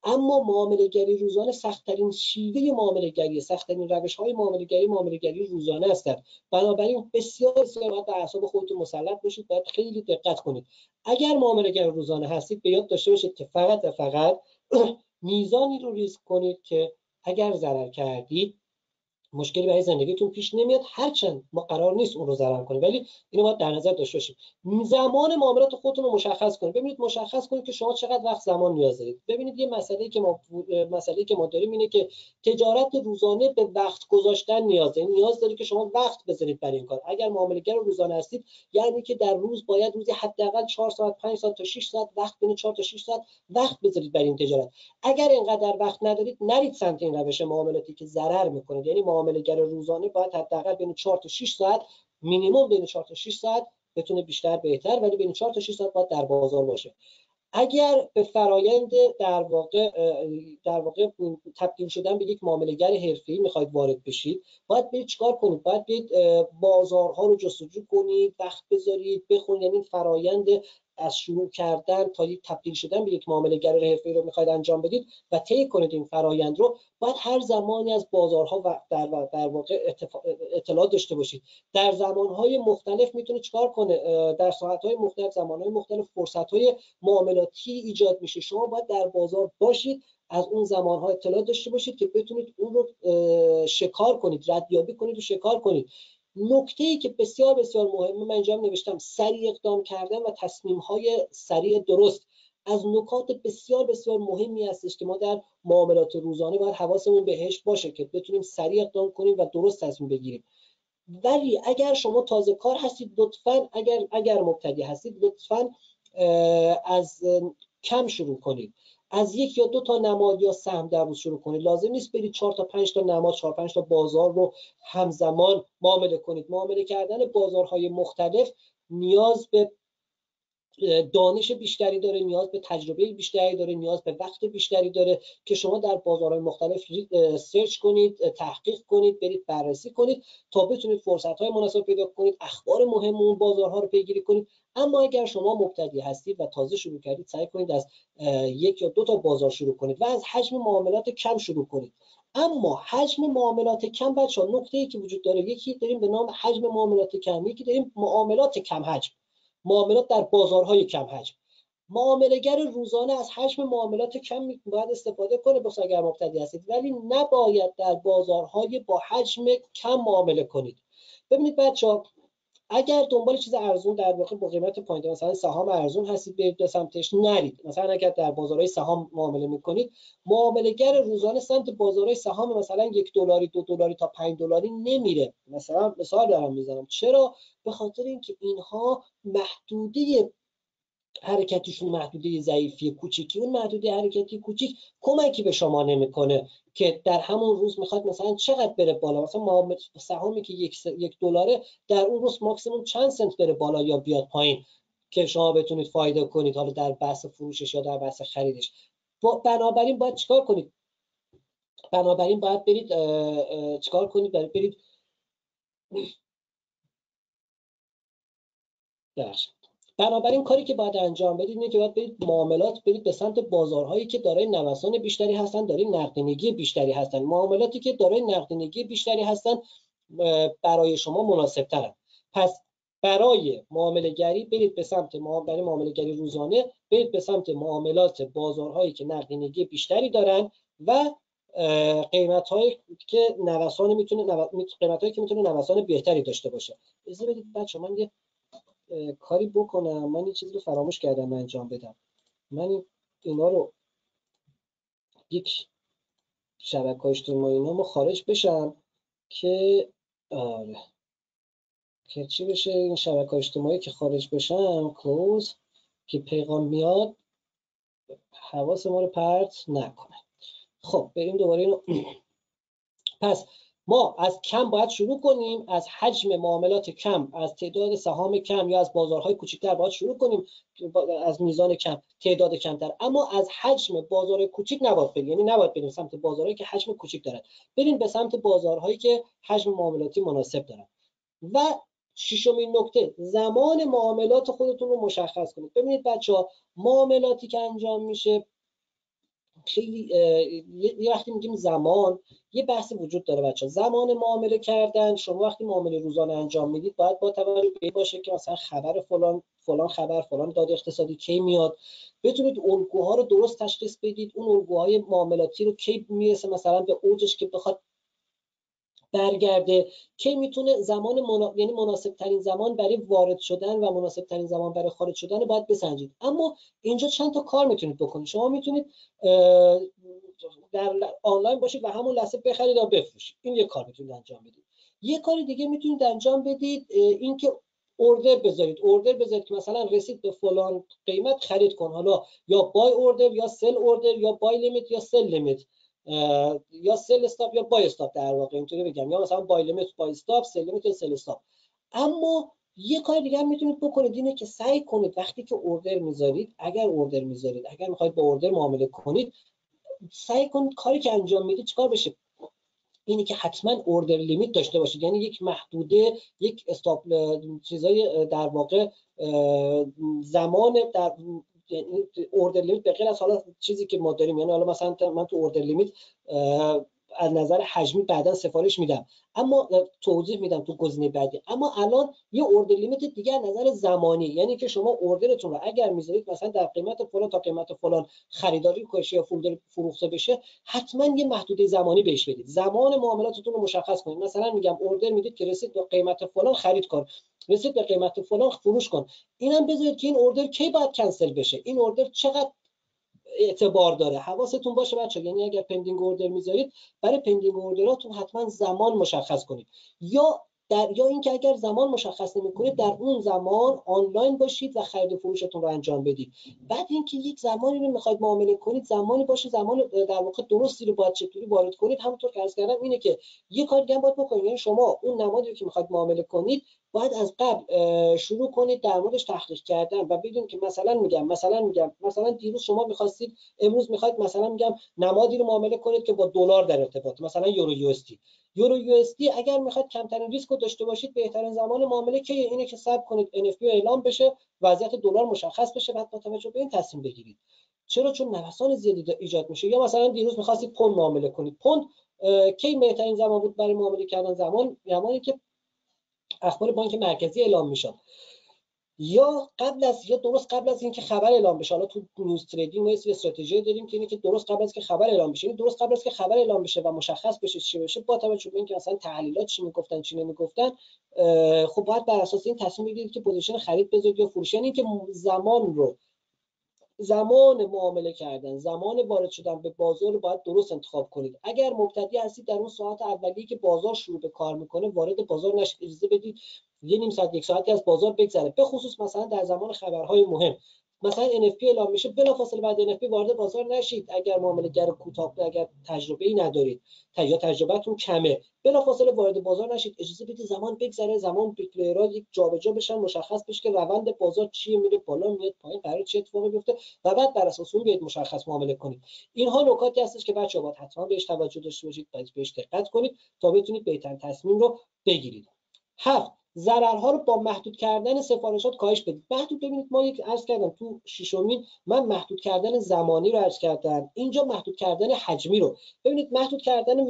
اما معامله گری روزانه سخت‌ترین شیوه معامله گری، سخت‌ترین روش‌های معامله گری روزانه هستند. بنابراین بسیار بسیار باید به اعصاب خودتون مسلط باشید، باید خیلی دقت کنید. اگر معامله گر روزانه هستید به یاد داشته باشید که فقط و فقط میزانی رو ریسک کنید که اگر ضرر کردید مشکلی برای زندگیتون پیش نمیاد، هرچند ما قرار نیست اون رو ضرر کنیم، ولی اینو باید در نظر داشته باشید. زمان معاملات خودتون رو مشخص کنید. ببینید مشخص کنید که شما چقدر وقت زمان نیاز دارید. ببینید یه مسئله‌ای که ما داریم اینه که تجارت روزانه به وقت گذاشتن نیاز داره. نیاز داره که شما وقت بذارید برای این کار. اگر معامله‌گر روزانه هستید یعنی که در روز باید روزی حداقل 4 ساعت 5 ساعت تا 6 ساعت وقت، بین 4 تا 6 ساعت وقت بذارید برای این تجارت. اگر اینقدر وقت ندارید نرید سمت این روش معاملاتی که ضرر میکنه. یعنی معامله‌گر روزانه باید حداقل بین 4 تا 6 ساعت، مینیمم بین 4 تا 6 ساعت، بتونه بیشتر بهتر، ولی بین 4 تا 6 ساعت باید در بازار باشه. اگر به فرایند در واقع تبدیل شدن به یک معامله‌گر حرفه‌ای میخواید وارد بشید، باید برید چیکار کنید؟ باید برید بازارها رو جستجو کنید، وقت بذارید، بخونید. یعنی فرایند از شروع کردن تا یک تبدیل شدن به یک معامله‌گر حرفه‌ای رو میخواید انجام بدید و طی کنید این فرایند رو، باید هر زمانی از بازارها و در واقع اطلاع داشته باشید. در زمانهای مختلف میتونه چیکار کنه؟ در ساعت‌های مختلف، زمان‌های مختلف فرصت‌های معاملاتی ایجاد میشه. شما باید در بازار باشید، از اون زمان‌ها اطلاع داشته باشید که بتونید اون رو شکار کنید، ردیابی کنید و شکار کنید. نکته‌ای که بسیار بسیار مهمه، من اینجا نوشتم، سریع اقدام کردن و تصمیم‌های سریع درست از نکات بسیار بسیار مهمی هستش که ما در معاملات روزانه باید حواسمون بهش باشه که بتونیم سریع اقدام کنیم و درست تصمیم بگیریم. ولی اگر شما تازه کار هستید لطفاً، اگر مبتدی هستید لطفاً از کم شروع کنید. از 1 یا 2 تا نماد یا سهم در روز شروع کنید. لازم نیست برید 4 تا 5 تا نماد، 4 5 تا بازار رو همزمان معامله کنید. معامله کردن بازارهای مختلف نیاز به دانش بیشتری داره، نیاز به تجربه بیشتری داره، نیاز به وقت بیشتری داره که شما در بازارهای مختلف سرچ کنید، تحقیق کنید، برید بررسی کنید تا بتونید فرصت‌های مناسب پیدا کنید، اخبار مهم اون بازارها رو پیگیری کنید. اما اگر شما مبتدی هستید و تازه شروع کردید، سعی کنید از 1 یا 2 تا بازار شروع کنید و از حجم معاملات کم شروع کنید. اما حجم معاملات کم، بچه‌ها، نکته‌ای که وجود داره، یکی داریم به نام حجم معاملات کم، یکی داریم معاملات کم حجم، معاملات در بازارهای کم حجم. معامله‌گر روزانه از حجم معاملات کم باید استفاده کنه بخصوص اگر مبتدی هستید، ولی نباید در بازارهای با حجم کم معامله کنید. ببینید بچه‌ها، اگر دنبال چیز ارزون در واقع با قیمت پایین، مثلا سهام ارزون هستید، برید به سمتش نرید. مثلا اگر در بازارهای سهام معامله میکنید، معامله‌گر روزانه سمت بازارهای سهام مثلا $1 $2 تا $5 نمیره. مثلا مثال دارم میزنم. چرا؟ به خاطر اینکه اینها محدوده حرکتشون محدوده ضعیفی کوچیکی، اون محدوده حرکتی کوچیک کمکی به شما نمیکنه که در همون روز میخواد مثلا چقدر بره بالا. مثلا سهامی که $1 در اون روز ماکسیموم چند سنت بره بالا یا بیاد پایین که شما بتونید فایده کنید، حالا در بحث فروشش یا در بحث خریدش. بنابراین باید چیکار کنید؟ بنابراین باید برید چیکار کنید؟ برید بنابراین کاری که باید انجام بدید اینه که باید برید به سمت بازارهایی که دارای نوسان بیشتری هستن، دارای نقدینگی بیشتری هستن. معاملاتی که دارای نقدینگی بیشتری هستن برای شما مناسب ترن. پس برای معامله گری برید به سمت برای معامله گری روزانه برید به سمت معاملات بازارهایی که نقدینگی بیشتری دارن و قیمت‌هایی که میتونه نوسان بهتری داشته باشه. اجازه بدید بچه‌ها من یه کاری بکنم. من یه چیزی رو فراموش کردم انجام بدم. من اینا رو یک شبکه اجتماعی نامو خارج بشم که آره که چی بشه، این شبکه اجتماعی که خارج بشم کلوز، که پیغام میاد حواس ما رو پرت نکنه. خب بریم دوباره اینو پس ما از کم باید شروع کنیم، از حجم معاملات کم، از تعداد سهام کم یا از بازارهای کوچکتر باید شروع کنیم، از میزان کم، تعداد کمتر. اما از حجم بازار کوچیک نباید بریم، یعنی نباید بریم سمت بازارهایی که حجم کوچیک دارن، بریم به سمت بازارهایی که حجم معاملاتی مناسب دارن. و ششمین نکته، زمان معاملات خودتون رو مشخص کنید. ببینید بچه‌ها، معاملاتی که انجام میشه خیلی یه وقتی میگیم زمان، یه بحثی وجود داره بچه. زمان معامله کردن، شما وقتی معامله روزانه انجام میدید باید با توجه به باشه که مثلا خبر فلان خبر فلان داده اقتصادی کی میاد، بتونید الگوها رو درست تشخیص بدید، اون الگوهای معاملاتی رو کی میرسه مثلا به اوجش که بخواد برگرده، کی میتونه زمان یعنی مناسب ترین زمان برای وارد شدن و مناسب ترین زمان برای خارج شدن رو باید بسنجید. اما اینجا چند تا کار میتونید بکنید. شما میتونید در آنلاین باشید و همون لحظه بخرید یا بفروشید، این یک کار میتونید انجام بدید. یه کار دیگه میتونید انجام بدید، اینکه اوردر بذارید که مثلا رسید به فلان قیمت خرید کن، حالا یا بای اوردر یا سل اوردر یا بای لیمیت یا سل لیمیت یا سل استاپ یا بای استاپ، در واقع اینطوری بگم، یا مثلا بای لیمیت بای استاپ، سل لیمیت سل استاپ. اما یه کار دیگه هم میتونید بکنید، اینه که سعی کنید وقتی که اوردر میذارید، اگر میخواید با اوردر معامله کنید، سعی کنید کاری که انجام میدید چیکار بشه، اینی که حتما اوردر لیمیت داشته باشید، یعنی یک محدوده، یک استاپ چیزای در واقع زمان در اوردر لیمیت، به غیر از حالا چیزی که ما داریم، یعنی حالا مثلا من تو اوردر لیمیت از نظر حجمی بعدا سفارش میدم، اما توضیح میدم تو گزینه بعدی. اما الان یه اوردر لیمیت دیگه از نظر زمانی، یعنی که شما اوردرتون رو اگر میذارید مثلا در قیمت فلان تا قیمت فلان خریداری بشه یا فروخته بشه، حتما یه محدوده زمانی بهش بدید، زمان معاملاتتون رو مشخص کنید. مثلا میگم اوردر میدید که رسید به قیمت فلان خرید کن، رسید به قیمت فلان فروش کن. اینم بذارید که این اوردر کی باید کنسل بشه، این اوردر چقدر اعتبار داره. حواستون باشه بچه، یعنی اگر پندینگ اوردر میذارید، برای پندینگ اوردراتون حتما زمان مشخص کنید، یا اینکه اگر زمان مشخص نمی‌کنید در اون زمان آنلاین باشید و خرید و فروشتون رو انجام بدید. بعد اینکه یک زمانی رو میخواید معامله کنید، زمانی باشه، زمان در واقع درستی رو باید چطوری وارد کنید. همونطور که عرض کردم اینه که یه کار دیگه باید بکنید، یعنی شما اون نمادی رو که میخواید معامله کنید باید از قبل شروع کنید در موردش تحقیق کردن و بدونید که مثلا دیروز شما می‌خواستید، امروز میخواید مثلا نمادی رو معامله کنید که با دلار در ارتباط، مثلا یورو یو اس دی اگر میخواید کمترین ریسک رو داشته باشید، بهترین زمان معامله که اینه که صبر کنید NFP اعلام بشه، وضعیت دلار مشخص بشه، بعد با توجه به این تصمیم بگیرید. چرا؟ چون نوسان زیادی ایجاد میشه. یا مثلا دیروز میخواستید پوند معامله کنید، پوند کی بهترین زمان بود برای معامله کردن؟ زمانی که اخبار بانک مرکزی اعلام میشد، یا درست قبل از اینکه خبر اعلام بشه. حالا تو نیوز تریدینگ ما یه استراتژی داریم که اینه که درست قبل از که خبر اعلام بشه، درست قبل از که خبر اعلام بشه و مشخص بشه چی بشه، با توجه به اینکه مثلا تحلیلات چی میگفتن چی نمیگفتن، خب باید بر اساس این تصمیم بگیرید که پوزیشن خرید بذارید یا فروش. یعنی که زمان معامله کردن، زمان وارد شدن به بازار رو باید درست انتخاب کنید. اگر مبتدی هستید، در اون ساعت اولیه که بازار شروع به کار میکنه وارد بازار نشید، اجازه بدید یه نیم ساعت یک ساعتی از بازار بگذره، به خصوص مثلا در زمان خبرهای مهم. مثلا NFP اعلام میشه، بلافاصله بعد NFP وارد بازار نشید. اگر معامله‌گر کوتاه، اگر تجربه‌ای ندارید یا تجربه‌تون کمه، بلافاصله وارد بازار نشید، اجازه بدید زمان بگذره، زمان پلیرها یک جابجا بشن، مشخص بشه که روند بازار چیه، میره بالا میاد پایین، قرار چه اتفاقی بیفته و بعد بر اساس اون بیاید مشخص معامله کنید. اینها نکاتی هستش که بچه‌ها باید حتما بهش توجه داشته باشید، باید بهش دقت کنید تا بتونید بهترین تصمیم رو بگیرید. 7. ضررها رو با محدود کردن سفارشات کاهش بدید. ببینید ما عرض کردم تو ششمین من محدود کردن زمانی رو عرض کردم، اینجا محدود کردن حجمی رو. ببینید محدود کردن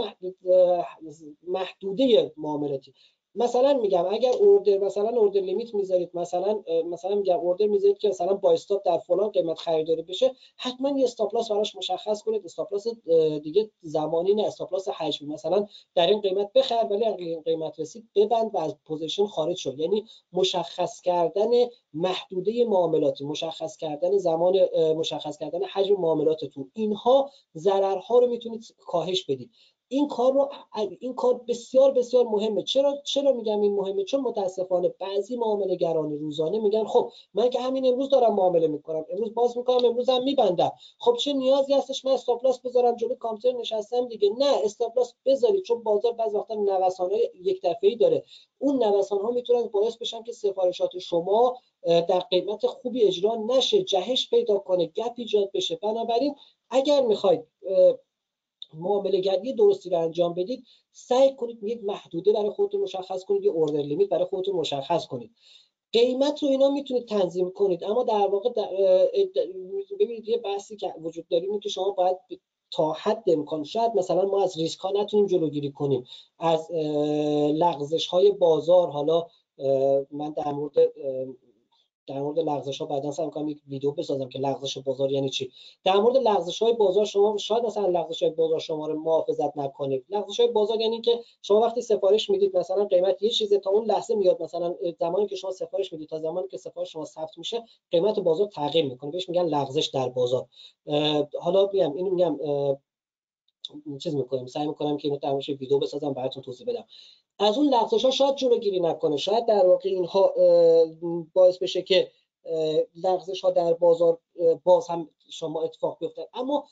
محدوده معاملاتی. مثلا میگم اگر اوردر لیمیت میذارید، مثلا میگم اوردر میذارید که مثلا با استاپ در فلان قیمت خریداری بشه، حتما یه استاپ لاس براش مشخص کنید. استاپ لاس دیگه زمانی نه، استاپ لاس حجمی. مثلا در این قیمت بخر ولی اگر این قیمت رسید ببند و از پوزیشن خارج شد. یعنی مشخص کردن محدوده معاملاتی، مشخص کردن زمان، مشخص کردن حجم معاملاتتون، اینها ضررها رو میتونید کاهش بدید. این کار بسیار بسیار مهمه. چرا میگم این مهمه؟ چون متاسفانه بعضی معامله گران روزانه میگن خب من که همین امروز دارم معامله میکنم، امروز باز میکنم، امروز هم میبندم، خب چه نیازی هستش من استاپ لاس بذارم جلوی کامپیوتر نشستم دیگه؟ نه، استاپ لاس بذارید، چون بازار بعضی وقتا نوسان‌های یک دفعه‌ای داره. اون نوسان‌ها میتونن باعث بشن که سفارشات شما در قیمت خوبی اجرا نشه، جهش پیدا کنه، گپ ایجاد بشه. بنابراین اگر میخواید معامله گری درستی رو انجام بدید، سعی کنید یک محدوده برای خودتون مشخص کنید، یه اوردر لیمیت برای خودتون مشخص کنید. قیمت رو اینا میتونید تنظیم کنید، اما در واقع ببینید یه بحثی که وجود داره اینه که شما باید تا حد امکان، شاید مثلا ما از ریسک ها نتونیم جلوگیری کنیم، از لغزش های بازار. حالا من در مورد لغزش ها بعدا سعی می‌کنم یک ویدیو بسازم که لغزش بازار یعنی چی. در مورد لغزش های بازار شما شاید مثلا لغزش های بازار شما رو محافظت نکنه. لغزش های بازار یعنی که شما وقتی سفارش میدید مثلا قیمت یه چیزه، تا اون لحظه میاد مثلا زمانی که شما سفارش میدید تا زمانی که سفارش شما ثبت میشه قیمت بازار تغییر میکنه، بهش میگن لغزش در بازار. حالا میگم چیز میکنیم، سعی میکنم که اینو در موردش ویدیو بسازم براتون توضیح بدم. از اون لغزش ها شاید جلوگیری نکنه، شاید در واقع اینها باعث بشه که لغزش ها در بازار باز هم شما اتفاق بیفته، اما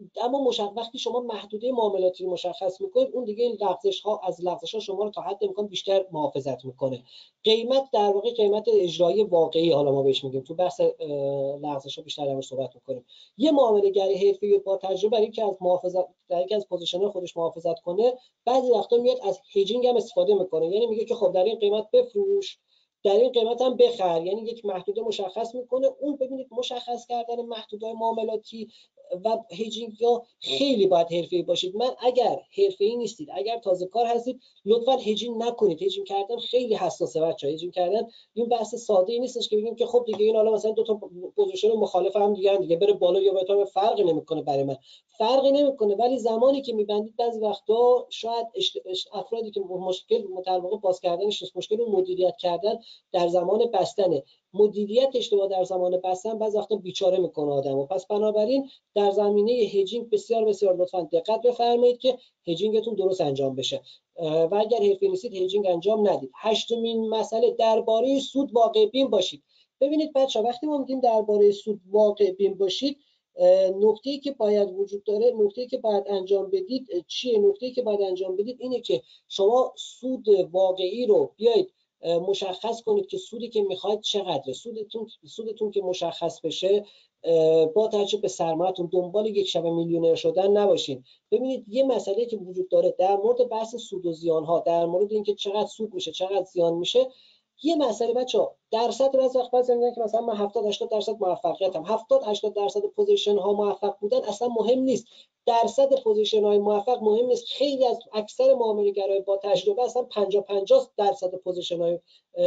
وقتی شما محدوده معاملاتی رو مشخص میکنید، اون دیگه این از لغزش ها شما رو تا حد امکان بیشتر محافظت میکنه. قیمت در واقع قیمت اجرایی واقعی، حالا ما بهش میگیم، تو بحث لغزش ها بیشتر در صحبت میکنیم. یه معامله‌گر حرفه‌ای با تجربه برای اینکه از پوزیشن خودش محافظت کنه، بعضی وقتا میاد از هیجینگ هم استفاده میکنه، یعنی میگه که خب در این قیمت بفروش، در این قیمت هم بخر، یعنی یک محدوده مشخص میکنه. اون ببینید مشخص کردن محدوده معاملاتی و هیجینگ یا خیلی باید حرفه‌ای باشید. من اگر حرفه‌ای نیستید، اگر تازه کار هستید، لطفاً هیجینگ نکنید. هیجینگ کردن خیلی حساسه بچه‌ها. هیجینگ کردن این بحث ساده‌ای نیستش که بگیم که خب دیگه این حالا مثلا دو تا پوزیشن مخالف هم دیگه بره بالا یا بره، فرقی نمیکنه برای من، فرقی نمیکنه. ولی زمانی که میبندید بعضی وقتا شاید افرادی که مشکل در واقع باز کردنش مشکل مدیریت کردن در زمان بستنه، مدیریت اشتباه در زمان بستن بعضی وقتا بیچاره میکنه آدمو. پس بنابراین در زمینه هجینگ بسیار بسیار لطفاً دقت بفرمایید که هجینگتون درست انجام بشه و اگر حرفه‌ای نیستید هجینگ انجام ندید. هشتمین مسئله، درباره سود واقع بین باشید. ببینید بچه‌ها، وقتی ما میگیم درباره سود واقع بین باشید، نکته‌ای که باید وجود داره، نکته‌ای که باید انجام بدید چیه؟ نکته‌ای که باید انجام بدید اینه که شما سود واقعی رو بیاید مشخص کنید که سودی که میخواید چقدره. سودتون که مشخص بشه، با توجه به سرمایه‌تون دنبال یک شب میلیونر شدن نباشین. ببینید یه مسئله که وجود داره در مورد بحث سود و زیان ها، در مورد اینکه چقدر سود میشه چقدر زیان میشه، یه مسئله بچه‌ها، درصد بعضی میگن که مثلا من 70-80% موفقیتم، 70-80% پوزیشن ها موفق بودن اصلا مهم نیست. درصد پوزیشن های موفق مهم نیست. خیلی از اکثر معامله‌گرای با تجربه اصلا 50-50% پوزیشن های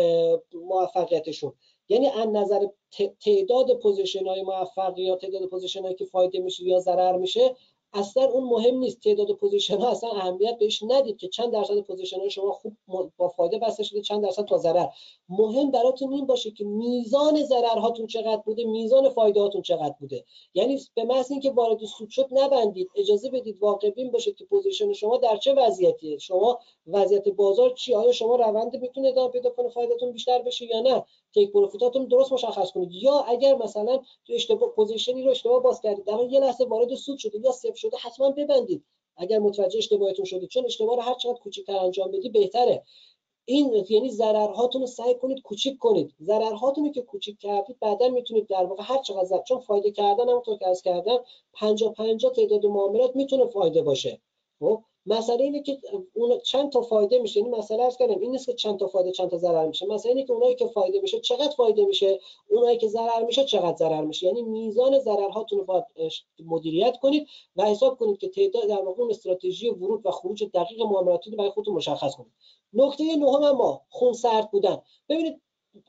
موفقیتشون، یعنی از نظر تعداد پوزیشن های موفق یا تعداد پوزیشن هایی که فایده میشه یا ضرر میشه، اصلا اون مهم نیست. تعداد پوزیشن ها اصلا اهمیت بهش ندید که چند درصد پوزیشن ها شما خوب با فایده بسته شده، چند درصد تا ضرر. مهم براتون این باشه که میزان ضرر هاتون چقدر بوده، میزان فایده هاتون چقدر بوده. یعنی به محض اینکه وارد سود شد نبندید، اجازه بدید واقع بین باشید که پوزیشن شما در چه وضعیتیه، شما وضعیت بازار چی، آیا شما روند میتونه ادامه پیدا کنه فایدهتون بیشتر بشه یا نه. تیک پروفیتاتون درست مشخص کنید. یا اگر مثلا تو اشتباه پوزیشنی رو اشتباه باز کردید، در یه لحظه وارد سود شده یا صفر شده، حتما ببندید اگر متوجه اشتباهتون شدید، چون اشتباه رو هر چقدر کوچیک‌تر انجام بدی بهتره. این یعنی ضررهاتون رو سعی کنید کوچیک کنید. ضررهاتون رو که کوچیک کردید بعدا میتونید در واقع هر چقدر، چون فایده کردن همونطور که عرض کردم 50-50 تعداد معاملات میتونه فایده باشه. خب مسئله اینه که اون چند تا فایده میشه. این مسئله عرض کردم این نیست که چند تا فایده چند تا ضرر میشه. مسئله اینه که اونایی که فایده میشه چقدر فایده میشه، اونایی که ضرر میشه چقدر ضرر میشه. یعنی میزان ضررهاتون رو باید مدیریت کنید و حساب کنید که تعداد در واقع استراتژی ورود و خروج دقیق معاملاتی رو برای خودتون مشخص کنید. نکته نهم ما خونسرد بودن. ببینید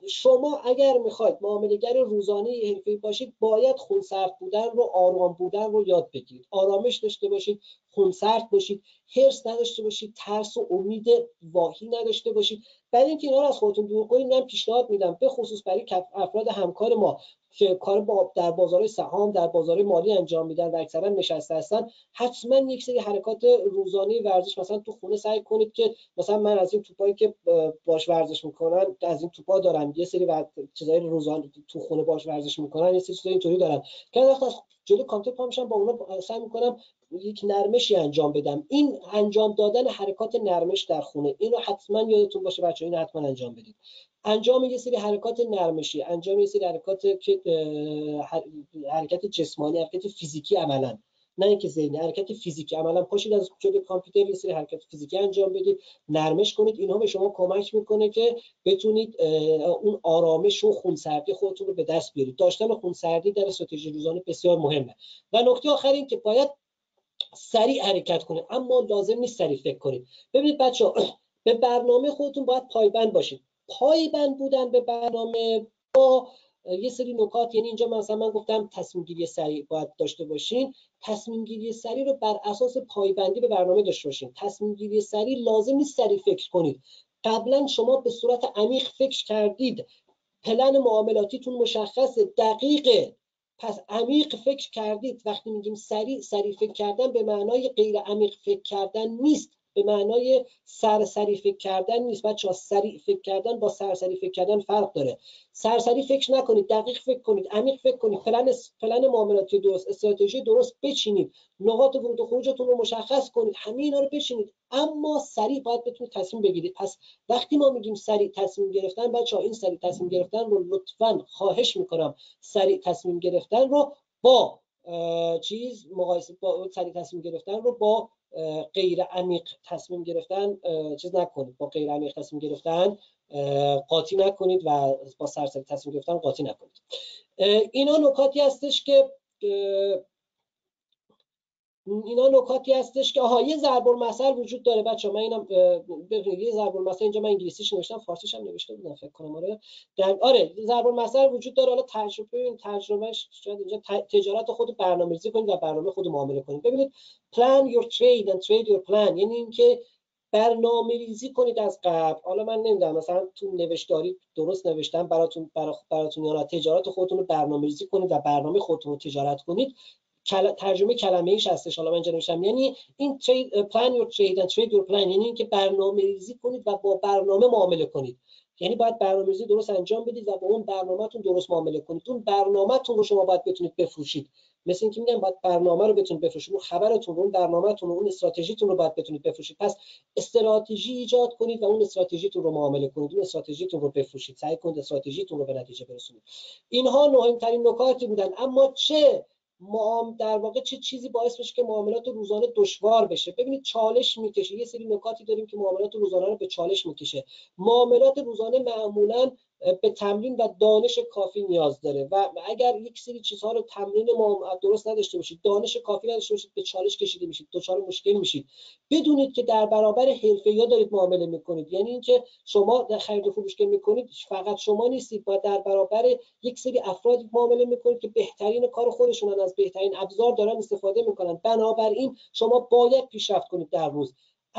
شما اگر میخواید معامله‌گر روزانه حرفه‌ای باشید، باید خونسرد بودن رو، آرام بودن رو یاد بگیرید. آرامش داشته باشید، خونسرد باشید، حرص نداشته باشید، ترس و امید واهی نداشته باشید. برای اینکه اینا رو از خودتون دور کنید، من پیشنهاد میدم به خصوص برای افراد همکار ما که کار در بازار سهام، در بازار مالی انجام میدن و اکثرا نشسته هستن، حتما یک سری حرکات روزانه ورزش مثلا تو خونه سعی کنید که مثلا من از این توپایی که باش ورزش میکنن، از این توپا دارن، یه سری چیزای روزانه تو خونه باش ورزش میکنن، یه سری چیزای اینطوری دارن که وقت از جلوی کامپیوتر پا میشم با اونا سعی میکنم یک نرمشی انجام بدم. این انجام دادن حرکات نرمش در خونه، اینو حتما یادتون باشه بچه‌ها، اینو حتما انجام بدید. انجام یه سری حرکات نرمشی، انجام یه سری حرکات که حرکت جسمانی، حرکت فیزیکی عملاً نه اینکه ذهنی، حرکت فیزیکی. عملا پاشید از جلوی کامپیوتر یه سری حرکت فیزیکی انجام بدید، نرمش کنید. اینها به شما کمک میکنه که بتونید اون آرامش و خونسردی خودتون رو به دست بیارید. داشتن خونسردی در استراتژی روزانه بسیار مهمه. و نکته آخر این که باید سریع حرکت کنید، اما لازم نیست سریع فکر کنید. ببینید بچه‌ها، به برنامه خودتون باید پایبند باشید. پایبند بودن به برنامه با یه سری نکات، یعنی اینجا مثلا من گفتم تصمیم گیری سریع باید داشته باشین. تصمیم گیری سریع رو بر اساس پایبندی به برنامه داشته باشین. تصمیم گیری سریع لازم نیست سریع فکر کنید. قبلا شما به صورت عمیق فکر کردید، پلن معاملاتیتون مشخصه، دقیقه، پس عمیق فکر کردید. وقتی میگیم سریع فکر کردن به معنای غیر عمیق فکر کردن نیست، به معنای سرسری فکر کردن نیست. بچه‌ها سریع فکر کردن با سرسری فکر کردن فرق داره. سرسری فکر نکنید، دقیق فکر کنید، عمیق فکر کنید، پلن معاملاتی درست، استراتژی درست بچینید، نقاط ورود و خروجتون رو مشخص کنید، همه اینا رو بچینید، اما سریع باید بتونید تصمیم بگیرید. پس وقتی ما میگیم سریع تصمیم گرفتن، بچه‌ها این سریع تصمیم گرفتن رو لطفاً خواهش میکنم سریع تصمیم گرفتن رو با مقایسه با سریع تصمیم گرفتن رو با غیر عمیق تصمیم گرفتن نکنید، با غیر عمیق تصمیم گرفتن قاطی نکنید و با سرسری تصمیم گرفتن قاطی نکنید. اینا نکاتی هستش که یه ضرب المثل وجود داره بچه‌ها. من اینم ببینید، یه ضرب المثل اینجا من انگلیسیش نوشتم، فارسیش هم نوشته بودم فکر کنم. آره ضرب المثل وجود داره. حالا ترجمهش شاید اینجا تجارت خود برنامه‌ریزی کنید و برنامه خود معامله کنید. ببینید plan your trade and trade your plan، یعنی اینکه برنامه‌ریزی کنید از قبل. حالا من نمیدونم مثلا تو نوشتاری درست نوشتم براتون یا نه، تجارت خودتون رو برنامه‌ریزی کنید و برنامه خودتون رو تجارت کنید. ترجمه کلمه ایش هستش. حالا من اینجا نوشتم یعنی این plan your trade and trade your plan، یعنی اینکه برنامه‌ریزی کنید و با برنامه معامله کنید. یعنی باید برنامه‌ریزی درست انجام بدید و با اون برنامه‌تون درست معامله کنید. اون برنامه‌تون رو شما باید بتونید بفروشید. مثل اینکه میگم باید برنامه رو بتونید بفروشید، اون خبرتون رو، اون برنامه‌تون رو، اون استراتژیتون رو باید بتونید بفروشید. پس استراتژی ایجاد کنید و اون استراتژیتون رو معامله کنید، اون استراتژیتون رو بفروشید، سعی کنید استراتژیتون رو به نتیجه برسونید. اینها مهمترین نکاتی بودن. اما در واقع چه چیزی باعث میشه که معاملات روزانه دشوار بشه؟ ببینید چالش میکشه. یه سری نکاتی داریم که معاملات روزانه رو به چالش میکشه. معاملات روزانه معمولاً به تمرین و دانش کافی نیاز داره و اگر یک سری چیزها رو تمرین درست نداشته باشید، دانش کافی نداشته باشید، به چالش کشیده میشید، دچار مشکل میشید. بدونید که در برابر حرفه‌ای‌ها دارید معامله میکنید. یعنی اینکه شما در خرید و فروش که میکنید فقط شما نیستید، با در برابر یک سری افراد معامله میکنید که بهترین کار خودشونن، از بهترین ابزار دارن استفاده میکنن. بنابراین شما باید پیشرفت کنید در روز.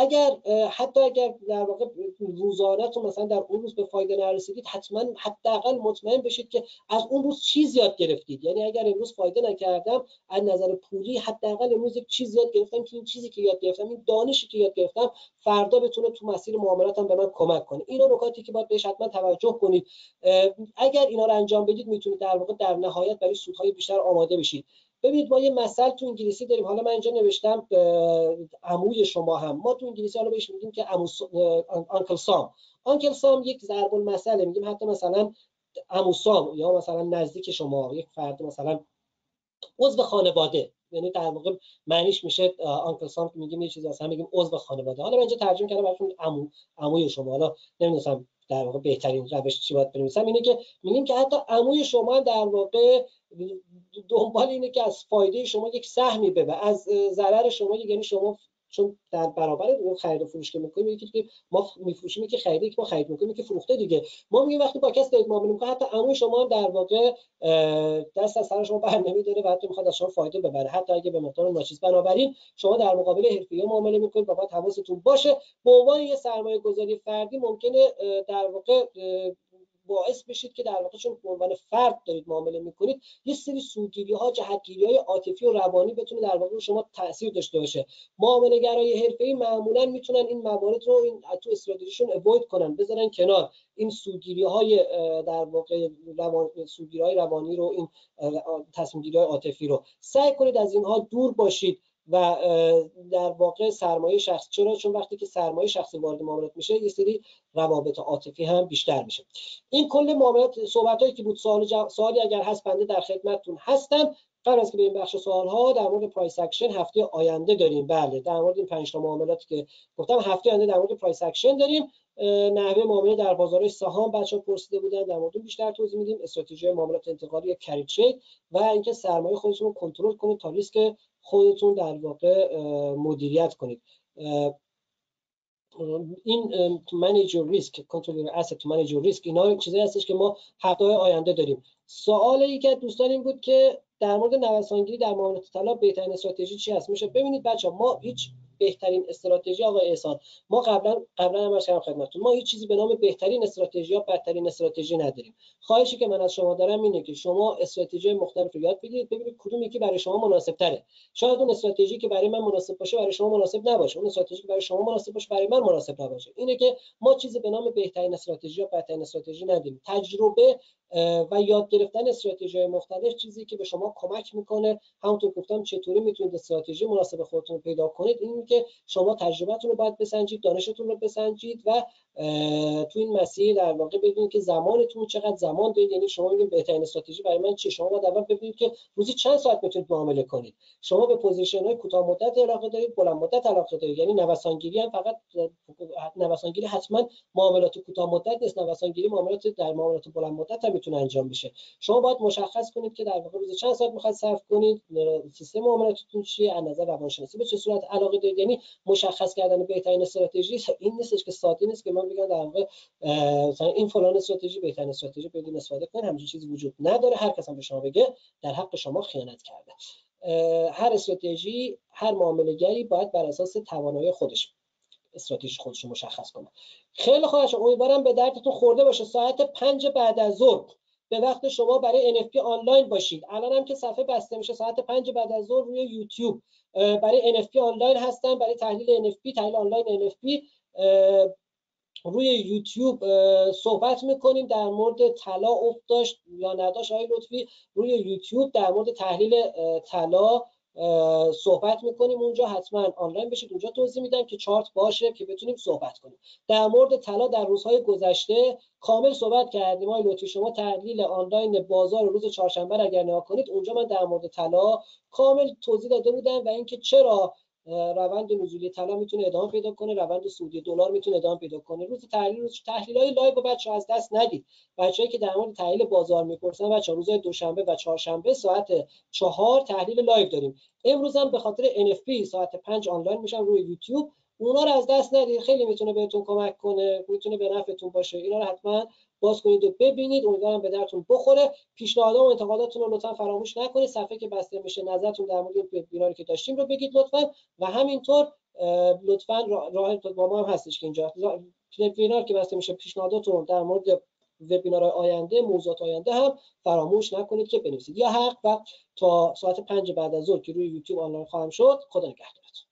حتی اگر در واقع روزانه‌تون مثلا در اون روز به فایده نرسیدید، حداقل مطمئن بشید که از اون روز چیز یاد گرفتید. یعنی اگر امروز فایده نکردم از نظر پولی، حداقل امروز یک چیز یاد گرفتم که این چیزی که یاد گرفتم، این دانشی که یاد گرفتم، فردا بتونه تو مسیر معاملاتم به من کمک کنه. اینا نکاتی که باید بهش حتما توجه کنید. اگر اینا رو انجام بدید میتونید در واقع در نهایت برای سودهای بیشتر آماده بشید. ببینید ما یه مثل تو انگلیسی داریم. حالا من اینجا نوشتم عموی شما هم. ما تو انگلیسی حالا بهش میگیم که آنکل سام. آنکل سام یک ضرب المثله. میگیم حتی مثلا عمو سام یا مثلا نزدیک شما، یک فرد مثلا عضو خانواده، یعنی در واقع معنیش میشه آنکل سام که میگیم یه چیزی مثلا میگیم عضو خانواده. حالا من اینجا ترجمه کردم براتون عموی شما. حالا نمیدونم در واقع بهترین روش چی باید بنویسم، اینه که میگیم که حتی عموی شما در واقع دنبال اینه که از فایده شما یک سهمی ببره، از ضرر شما، یعنی شما چون در برابر اون خرید و فروش که می‌کنیم، یکی که ما می‌فروشیم که خریده، که ما خرید می‌کنیم که فروخته دیگه. ما میگیم وقتی با کسی دارید معامله می‌کنید، حتی عموی شما در واقع دست از سر شما برنمی‌داره و حتی می‌خواد از شما فایده ببره، حتی اگه به مقدار ناچیز. بنابراین شما در مقابل حرفه‌ای معامله می‌کنید و باید حواستون باشه. به عنوان یه سرمایه‌گذاری فردی ممکنه در واقع باعث بشید که در واقع چون به عنوان فرد دارید معامله میکنید، یه سری سوگیری‌ها، جهت‌گیری‌های عاطفی و روانی بتونه در واقع شما تاثیر داشته باشه. معامله‌گرای حرفه‌ای معمولاً میتونن این موارد رو تو استراتژیشون اوید کنن، بذارن کنار. این سوگیری‌های در واقع سوگیری‌های روانی رو، این تصمیم‌گیری‌های عاطفی رو سعی کنید از اینها دور باشید و در واقع سرمایه شخصی. چون وقتی که سرمایه شخصی وارد معاملات میشه، یه سری روابط عاطفی هم بیشتر میشه. این کل معاملات صحبتایی که بود. سوالی اگر هست بنده در خدمتتون هستم. قبل از که بریم بخش سوال‌ها، در مورد پرایس اکشن هفته آینده داریم. بله، در مورد این 5 تا معاملاتی که گفتم هفته آینده در مورد پرایس اکشن داریم. نحوه معامله در بازار سهام بچه‌ها پرسیده بودن، در مورد بیشتر توضیح میدیم. استراتژی معاملات انتقالی کری ترید و اینکه سرمایه خودتون رو کنترل کنید تا ریسک خودتون در واقع مدیریت کنید. این تو منیج ریسک، کنترل اسید تو منیج ریسک، اینا چیزایی هستش که ما هفته آینده داریم. سوال یکی از دوستان این بود که در مورد نوسانگیری در معاملات طلا بهترین استراتژی چی هست؟ میشه ببینید بچه‌ها، ما هیچ بهترین استراتژی، آقای احسان، ما قبلا هم عرض کردم خدمتتون، ما هیچ چیزی به نام بهترین استراتژی یا بدترین استراتژی نداریم. خواهشی که من از شما دارم اینه که شما استراتژی مختلف رو یاد بگیرید، ببینید کدوم یکی برای شما مناسب تره. شاید اون استراتژی که برای من مناسب باشه برای شما مناسب نباشه، اون استراتژی که برای شما مناسب باشه برای من مناسب نباشه. اینه که ما چیزی به نام بهترین استراتژی یا بدترین استراتژی نداریم. تجربه و یاد گرفتن استراتژی‌های مختلف چیزی که به شما کمک میکنه، همونطور گفتم، چطوری میتونید استراتژی مناسب خودتون رو پیدا کنید. این که شما تجربه‌تون رو باید بسنجید، دانشتون رو بسنجید و تو این مسیر در واقع ببینید که زمانتون چقدر زمان دارید. یعنی شما میگید بهترین استراتژی برای من چیه؟ شما باید اول ببینید که روزی چند ساعت میتونید معامله کنید. شما به پوزیشن‌های کوتاه مدت علاقه دارید، بلند مدت علاقه دارید. یعنی نوسانگیری هم فقط نوسانگیری حتما معاملات کوتاه مدت نیست، نوسانگیری معاملات در معاملات بلند مدت هم میتونه انجام بشه. شما باید مشخص کنید که در واقع روز چند ساعت میخواید صرف کنید، سیستم معاملاتتون چیه، از نظر روانشناسی به چه صورت علاقه دارید. یعنی مشخص کردن بهترین استراتژی این نیستش که ساده نیست که من بگم در واقع مثلا این فلان استراتژی بهترین استراتژی بدون استفاده کنید. همچین چیزی وجود نداره. هر کس هم به شما بگه در حق شما خیانت کرده. هر استراتژی، هر معامله‌گری باید بر اساس توانایی خودش استراتژی خودش رو مشخص کنه. خیلی خواهش امیدوارم به دردتون خورده باشه. ساعت 5 بعد از ظهر به وقت شما برای NFT آنلاین باشید. الان هم که صفحه بسته میشه ساعت 5 بعد از ظهر روی یوتیوب برای NFT آنلاین هستن، برای تحلیل NFT، تحلیل آنلاین NFT روی یوتیوب صحبت میکنیم. در مورد طلا افت داشت یا نداشت آقای لطفی، روی یوتیوب در مورد تحلیل طلا صحبت میکنیم. اونجا حتما آنلاین بشید، اونجا توضیح میدم که چارت باشه که بتونیم صحبت کنیم. در مورد طلا در روزهای گذشته کامل صحبت کردیم آقای لطفی. شما تحلیل آنلاین بازار روز چهارشنبه اگر نگاه کنید، اونجا من در مورد طلا کامل توضیح داده بودم و اینکه چرا روند نزولی طلا میتونه ادامه پیدا کنه، روند صعودی دلار میتونه ادامه پیدا کنه. روز تحلیل‌های لایو رو بچه‌ها از دست ندید. بچه‌ای که در مورد تحلیل بازار میپرسن، بچه‌ها روزهای دوشنبه و چهارشنبه ساعت 4 تحلیل لایو داریم. امروز هم به خاطر NFT ساعت 5 آنلاین میشم روی یوتیوب. اونا رو از دست ندید، خیلی میتونه بهتون کمک کنه، میتونه به نفعتون باشه. اینا رو حتما باز کنید و ببینید. امیدوارم به درتون بخوره. پیشنهادات و انتقاداتتون رو لطفا فراموش نکنید. صفحه که بسته میشه نظرتون در مورد این وبیناری که داشتیم رو بگید لطفا. و همینطور لطفا راه با ما هم هستش که اینجا وبینار که بسته میشه پیشنهاداتون در مورد وبینارهای آینده، موضوعات آینده هم فراموش نکنید که بنویسید. یا حق و تا ساعت 5 بعد از ظهر که روی یوتیوب آنلاین خواهم شد. خدا نگهدار.